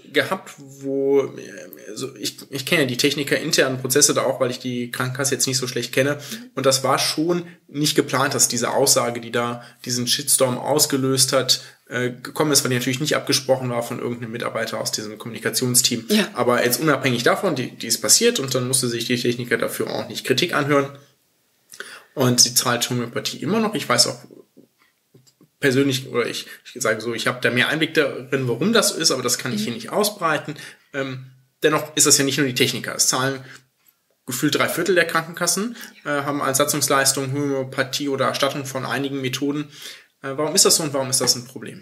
gehabt, wo, also ich kenne ja die techniker-internen Prozesse da auch, weil ich die Krankenkasse jetzt nicht so schlecht kenne. Und das war schon nicht geplant, dass diese Aussage, die da diesen Shitstorm ausgelöst hat, gekommen ist, weil die natürlich nicht abgesprochen war von irgendeinem Mitarbeiter aus diesem Kommunikationsteam. Ja. Aber jetzt unabhängig davon, die ist passiert und dann musste sich die Techniker dafür auch nicht Kritik anhören. Und sie zahlt Homöopathie immer noch. Ich weiß auch persönlich, oder ich sage so, ich habe da mehr Einblick darin, warum das so ist, aber das kann ich hier nicht ausbreiten. Dennoch ist das ja nicht nur die Techniker. Es zahlen gefühlt 3/4 der Krankenkassen, haben als Satzungsleistung Homöopathie oder Erstattung von einigen Methoden. Warum ist das so und warum ist das ein Problem?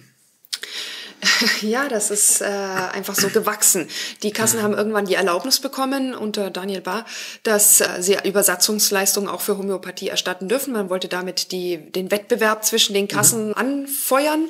Ja, das ist einfach so gewachsen. Die Kassen haben irgendwann die Erlaubnis bekommen unter Daniel Bahr, dass sie Übersatzungsleistungen auch für Homöopathie erstatten dürfen. Man wollte damit den Wettbewerb zwischen den Kassen anfeuern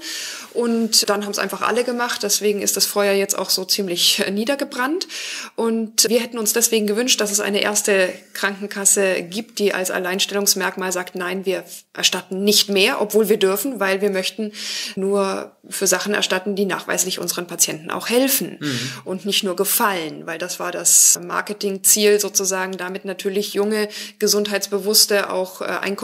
und dann haben es einfach alle gemacht. Deswegen ist das Feuer jetzt auch so ziemlich niedergebrannt und wir hätten uns deswegen gewünscht, dass es eine erste Krankenkasse gibt, die als Alleinstellungsmerkmal sagt, nein, wir erstatten nicht mehr, obwohl wir dürfen, weil wir möchten nur für Sachen erstatten, die nachweislich unseren Patienten auch helfen und nicht nur gefallen, weil das war das Marketingziel sozusagen, damit natürlich junge, gesundheitsbewusste, auch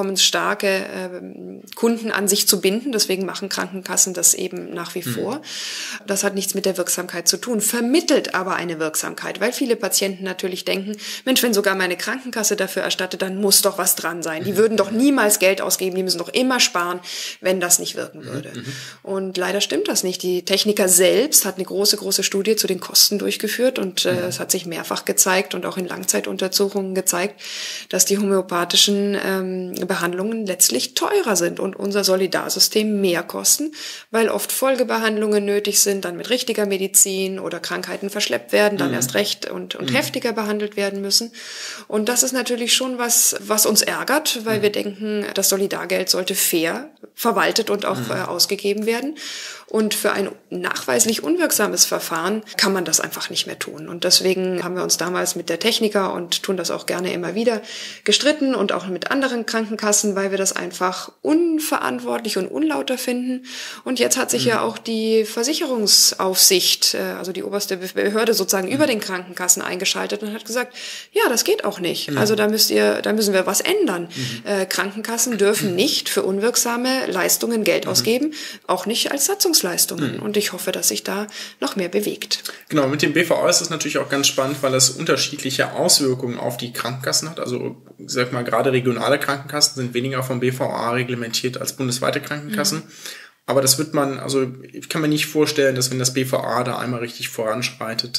einkommensstarke Kunden an sich zu binden. Deswegen machen Krankenkassen das eben nach wie vor. Das hat nichts mit der Wirksamkeit zu tun, vermittelt aber eine Wirksamkeit, weil viele Patienten natürlich denken, Mensch, wenn sogar meine Krankenkasse dafür erstattet, dann muss doch was dran sein. Die würden doch niemals Geld ausgeben, die müssen doch immer sparen, wenn das nicht wirken würde. Und leider stimmt das nicht. Die Techniker selbst hat eine große Studie zu den Kosten durchgeführt und es hat sich mehrfach gezeigt und auch in Langzeituntersuchungen gezeigt, dass die homöopathischen Behandlungen letztlich teurer sind und unser Solidarsystem mehr kosten, weil oft Folgebehandlungen nötig sind, dann mit richtiger Medizin oder Krankheiten verschleppt werden, dann erst recht und heftiger behandelt werden müssen. Und das ist natürlich schon was uns ärgert, weil wir denken, das Solidargeld sollte fair verwaltet und auch ausgegeben werden. Und für ein nachweislich unwirksames Verfahren kann man das einfach nicht mehr tun. Und deswegen haben wir uns damals mit der Techniker und tun das auch gerne immer wieder gestritten und auch mit anderen Krankenkassen, weil wir das einfach unverantwortlich und unlauter finden. Und jetzt hat sich ja auch die Versicherungsaufsicht, also die oberste Behörde sozusagen über den Krankenkassen eingeschaltet und hat gesagt, ja, das geht auch nicht. Also da müssen wir was ändern. Krankenkassen dürfen nicht für unwirksame Leistungen Geld ausgeben, auch nicht als Satzungsleistungen. Und ich hoffe, dass sich da noch mehr bewegt. Genau, mit dem BVA ist es natürlich auch ganz spannend, weil das unterschiedliche Auswirkungen auf die Krankenkassen hat. Also, ich sag mal, gerade regionale Krankenkassen sind weniger vom BVA reglementiert als bundesweite Krankenkassen. Aber das ich kann mir nicht vorstellen, dass wenn das BVA da einmal richtig voranschreitet,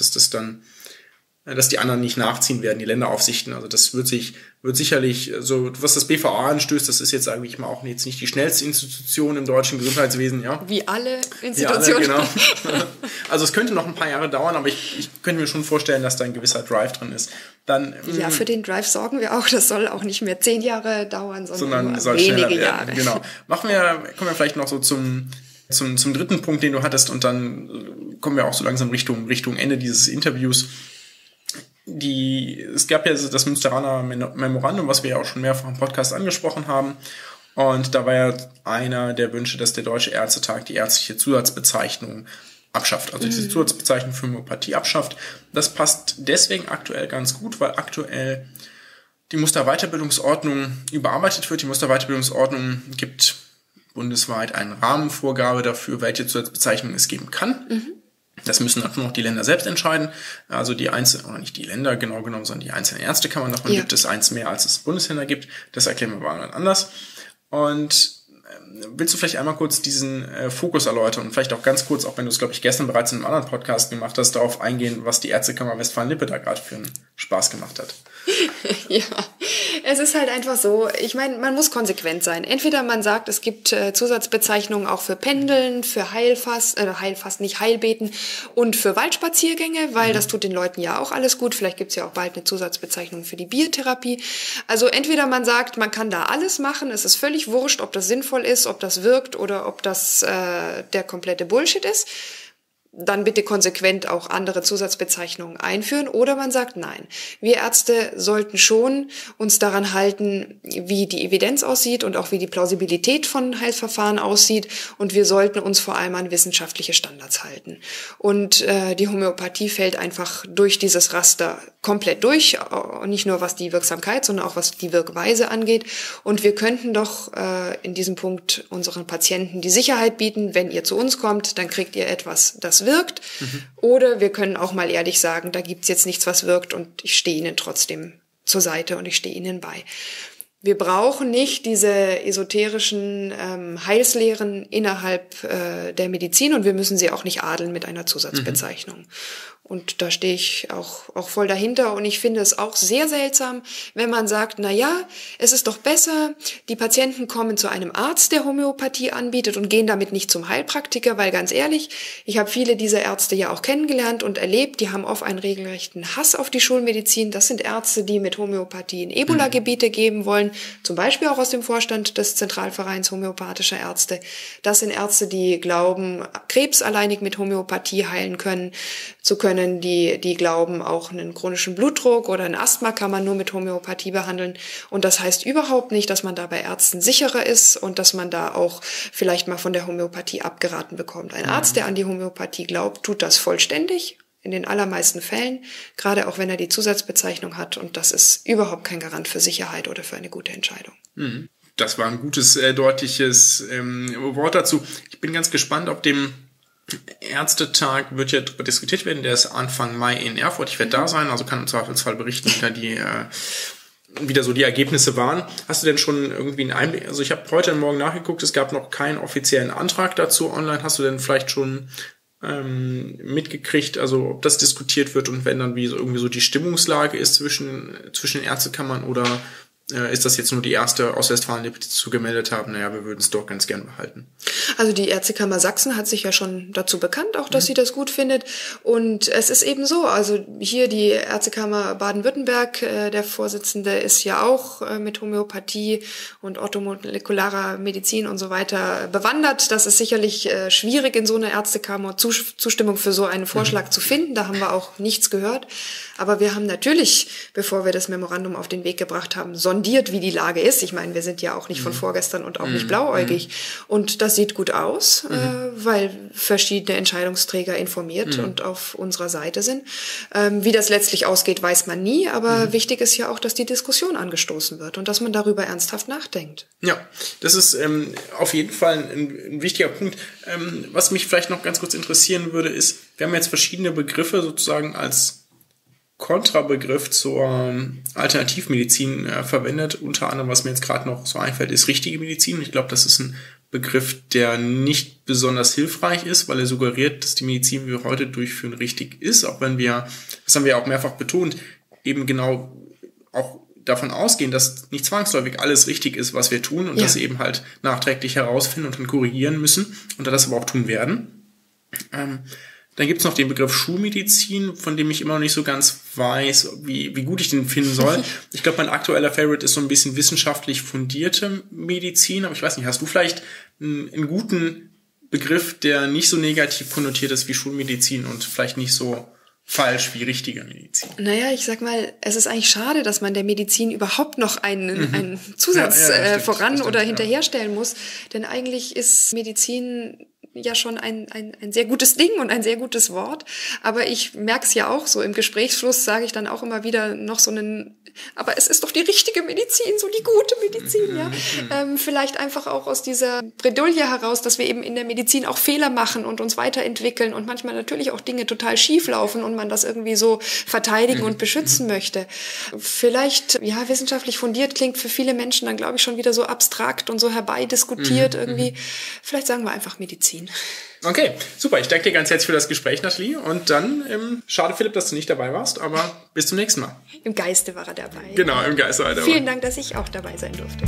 dass die anderen nicht nachziehen werden, die Länderaufsichten. Also das wird sicherlich, so was das BVA anstößt, das ist jetzt eigentlich mal auch jetzt nicht die schnellste Institution im deutschen Gesundheitswesen, ja. Wie alle Institutionen. Wie alle, genau. Also es könnte noch ein paar Jahre dauern, aber ich könnte mir schon vorstellen, dass da ein gewisser Drive drin ist. Dann, ja, für den Drive sorgen wir auch. Das soll auch nicht mehr 10 Jahre dauern, sondern nur soll wenige Jahre. Genau. Kommen wir vielleicht noch so zum dritten Punkt, den du hattest, und dann kommen wir auch so langsam Richtung Ende dieses Interviews. Es gab ja das Münsteraner Memorandum, was wir ja auch schon mehrfach im Podcast angesprochen haben. Und da war ja einer der Wünsche, dass der Deutsche Ärztetag die ärztliche Zusatzbezeichnung abschafft. Also diese Zusatzbezeichnung für Homöopathie abschafft. Das passt deswegen aktuell ganz gut, weil aktuell die Musterweiterbildungsordnung überarbeitet wird. Die Musterweiterbildungsordnung gibt bundesweit eine Rahmenvorgabe dafür, welche Zusatzbezeichnung es geben kann. Das müssen natürlich noch die Länder selbst entscheiden. Also die einzelnen, oder nicht die Länder genau genommen, sondern die einzelnen Ärztekammern. Davon gibt es eins mehr, als es Bundesländer gibt. Das erklären wir mal anders. Und willst du vielleicht einmal kurz diesen Fokus erläutern und vielleicht auch ganz kurz, auch wenn du es, glaube ich, gestern bereits in einem anderen Podcast gemacht hast, darauf eingehen, was die Ärztekammer Westfalen-Lippe da gerade für einen Spaß gemacht hat? Ja, es ist halt einfach so, ich meine, man muss konsequent sein. Entweder man sagt, es gibt Zusatzbezeichnungen auch für Pendeln, für Heilbeten und für Waldspaziergänge, weil das tut den Leuten ja auch alles gut. Vielleicht gibt's ja auch bald eine Zusatzbezeichnung für die Biertherapie. Also entweder man sagt, man kann da alles machen, es ist völlig wurscht, ob das sinnvoll ist, ob das wirkt oder ob das der komplette Bullshit ist. dann bitte konsequent auch andere Zusatzbezeichnungen einführen. Oder man sagt, nein, wir Ärzte sollten schon uns daran halten, wie die Evidenz aussieht und auch wie die Plausibilität von Heilverfahren aussieht. Und wir sollten uns vor allem an wissenschaftliche Standards halten. Und die Homöopathie fällt einfach durch dieses Raster komplett durch. Und nicht nur was die Wirksamkeit, sondern auch was die Wirkweise angeht. Und wir könnten doch in diesem Punkt unseren Patienten die Sicherheit bieten, wenn ihr zu uns kommt, dann kriegt ihr etwas, das wirkt. Oder wir können auch mal ehrlich sagen, da gibt's jetzt nichts, was wirkt und ich stehe Ihnen trotzdem zur Seite und ich stehe Ihnen bei. Wir brauchen nicht diese esoterischen Heilslehren innerhalb der Medizin und wir müssen sie auch nicht adeln mit einer Zusatzbezeichnung. Und da stehe ich auch voll dahinter. Und ich finde es auch sehr seltsam, wenn man sagt, na ja, es ist doch besser, die Patienten kommen zu einem Arzt, der Homöopathie anbietet und gehen damit nicht zum Heilpraktiker, weil ganz ehrlich, ich habe viele dieser Ärzte ja auch kennengelernt und erlebt, die haben oft einen regelrechten Hass auf die Schulmedizin. Das sind Ärzte, die mit Homöopathie in Ebola-Gebiete geben wollen, zum Beispiel auch aus dem Vorstand des Zentralvereins homöopathischer Ärzte. Das sind Ärzte, die glauben, Krebs alleinig mit Homöopathie heilen zu können, die glauben, auch einen chronischen Blutdruck oder ein Asthma kann man nur mit Homöopathie behandeln. Und das heißt überhaupt nicht, dass man da bei Ärzten sicherer ist und dass man da auch vielleicht mal von der Homöopathie abgeraten bekommt. Ein Arzt, der an die Homöopathie glaubt, tut das vollständig, in den allermeisten Fällen, gerade auch wenn er die Zusatzbezeichnung hat. Und das ist überhaupt kein Garant für Sicherheit oder für eine gute Entscheidung. Das war ein gutes, deutliches Wort dazu. Ich bin ganz gespannt, ob dem Ärztetag wird ja darüber diskutiert werden, der ist Anfang Mai in Erfurt. Ich werde da sein, also kann im Zweifelsfall berichten, wieder so die Ergebnisse waren. Hast du denn schon irgendwie einen Einblick? Also ich habe heute und morgen nachgeguckt, es gab noch keinen offiziellen Antrag dazu online. Hast du denn vielleicht schon mitgekriegt, also ob das diskutiert wird und wenn dann wie so irgendwie so die Stimmungslage ist zwischen den Ärztekammern oder ist das jetzt nur die erste aus Westfalen, die dazu gemeldet haben, naja, wir würden es doch ganz gern behalten? Also die Ärztekammer Sachsen hat sich ja schon dazu bekannt, auch dass sie das gut findet. Und es ist eben so, also hier die Ärztekammer Baden-Württemberg, der Vorsitzende ist ja auch mit Homöopathie und orthomolekularer Medizin und so weiter bewandert. Das ist sicherlich schwierig in so einer Ärztekammer Zustimmung für so einen Vorschlag zu finden. Da haben wir auch nichts gehört. Aber wir haben natürlich, bevor wir das Memorandum auf den Weg gebracht haben, sondiert, wie die Lage ist. Ich meine, wir sind ja auch nicht von vorgestern und auch nicht blauäugig. Und das sieht gut aus, weil verschiedene Entscheidungsträger informiert und auf unserer Seite sind. Wie das letztlich ausgeht, weiß man nie. Aber wichtig ist ja auch, dass die Diskussion angestoßen wird und dass man darüber ernsthaft nachdenkt. Ja, das ist auf jeden Fall ein wichtiger Punkt. Was mich vielleicht noch ganz kurz interessieren würde, ist, wir haben jetzt verschiedene Begriffe sozusagen als Kontrabegriff zur Alternativmedizin verwendet. Unter anderem, was mir jetzt gerade noch so einfällt, ist richtige Medizin. Ich glaube, das ist ein Begriff, der nicht besonders hilfreich ist, weil er suggeriert, dass die Medizin, die wir heute durchführen, richtig ist. Auch wenn wir, das haben wir ja auch mehrfach betont, eben genau auch davon ausgehen, dass nicht zwangsläufig alles richtig ist, was wir tun und das eben halt nachträglich herausfinden und dann korrigieren müssen und das aber auch tun werden. Dann gibt's noch den Begriff Schulmedizin, von dem ich immer noch nicht so ganz weiß, wie gut ich den finden soll. Ich glaube, mein aktueller Favorite ist so ein bisschen wissenschaftlich fundierte Medizin, aber ich weiß nicht, hast du vielleicht einen guten Begriff, der nicht so negativ konnotiert ist wie Schulmedizin und vielleicht nicht so falsch wie richtige Medizin? Naja, ich sag mal, es ist eigentlich schade, dass man der Medizin überhaupt noch einen Zusatz voran oder hinterherstellen muss, denn eigentlich ist Medizin ja schon ein sehr gutes Ding und ein sehr gutes Wort. Aber ich merke es ja auch so, im Gesprächsfluss sage ich dann auch immer wieder noch so aber es ist doch die richtige Medizin, so die gute Medizin, ja. Vielleicht einfach auch aus dieser Bredouille heraus, dass wir eben in der Medizin auch Fehler machen und uns weiterentwickeln und manchmal natürlich auch Dinge total schief laufen und man das irgendwie so verteidigen und beschützen möchte. Vielleicht, ja, wissenschaftlich fundiert klingt für viele Menschen dann, glaube ich, schon wieder so abstrakt und so herbeidiskutiert irgendwie. Vielleicht sagen wir einfach Medizin. Okay, super. Ich danke dir ganz herzlich für das Gespräch, Nathalie. Und dann, schade, Philipp, dass du nicht dabei warst, aber bis zum nächsten Mal. Im Geiste war er dabei. Genau, im Geiste war er dabei. Vielen Dank, dass ich auch dabei sein durfte.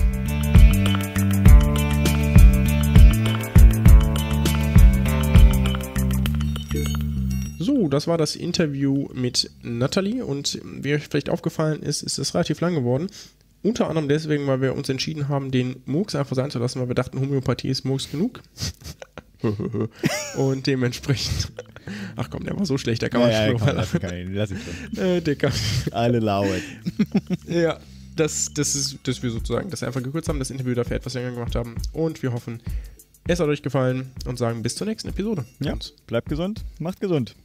So, das war das Interview mit Nathalie und wie euch vielleicht aufgefallen ist, ist es relativ lang geworden. Unter anderem deswegen, weil wir uns entschieden haben, den Murks einfach sein zu lassen, weil wir dachten, Homöopathie ist Murks genug. Und dementsprechend Ach komm, der war so schlecht, der kann man schon lass ihn schon. Alle lauern. Ja, dass wir sozusagen das einfach gekürzt haben, das Interview dafür etwas länger gemacht haben. Und wir hoffen, es hat euch gefallen und sagen bis zur nächsten Episode. Ja, bleibt gesund, macht gesund.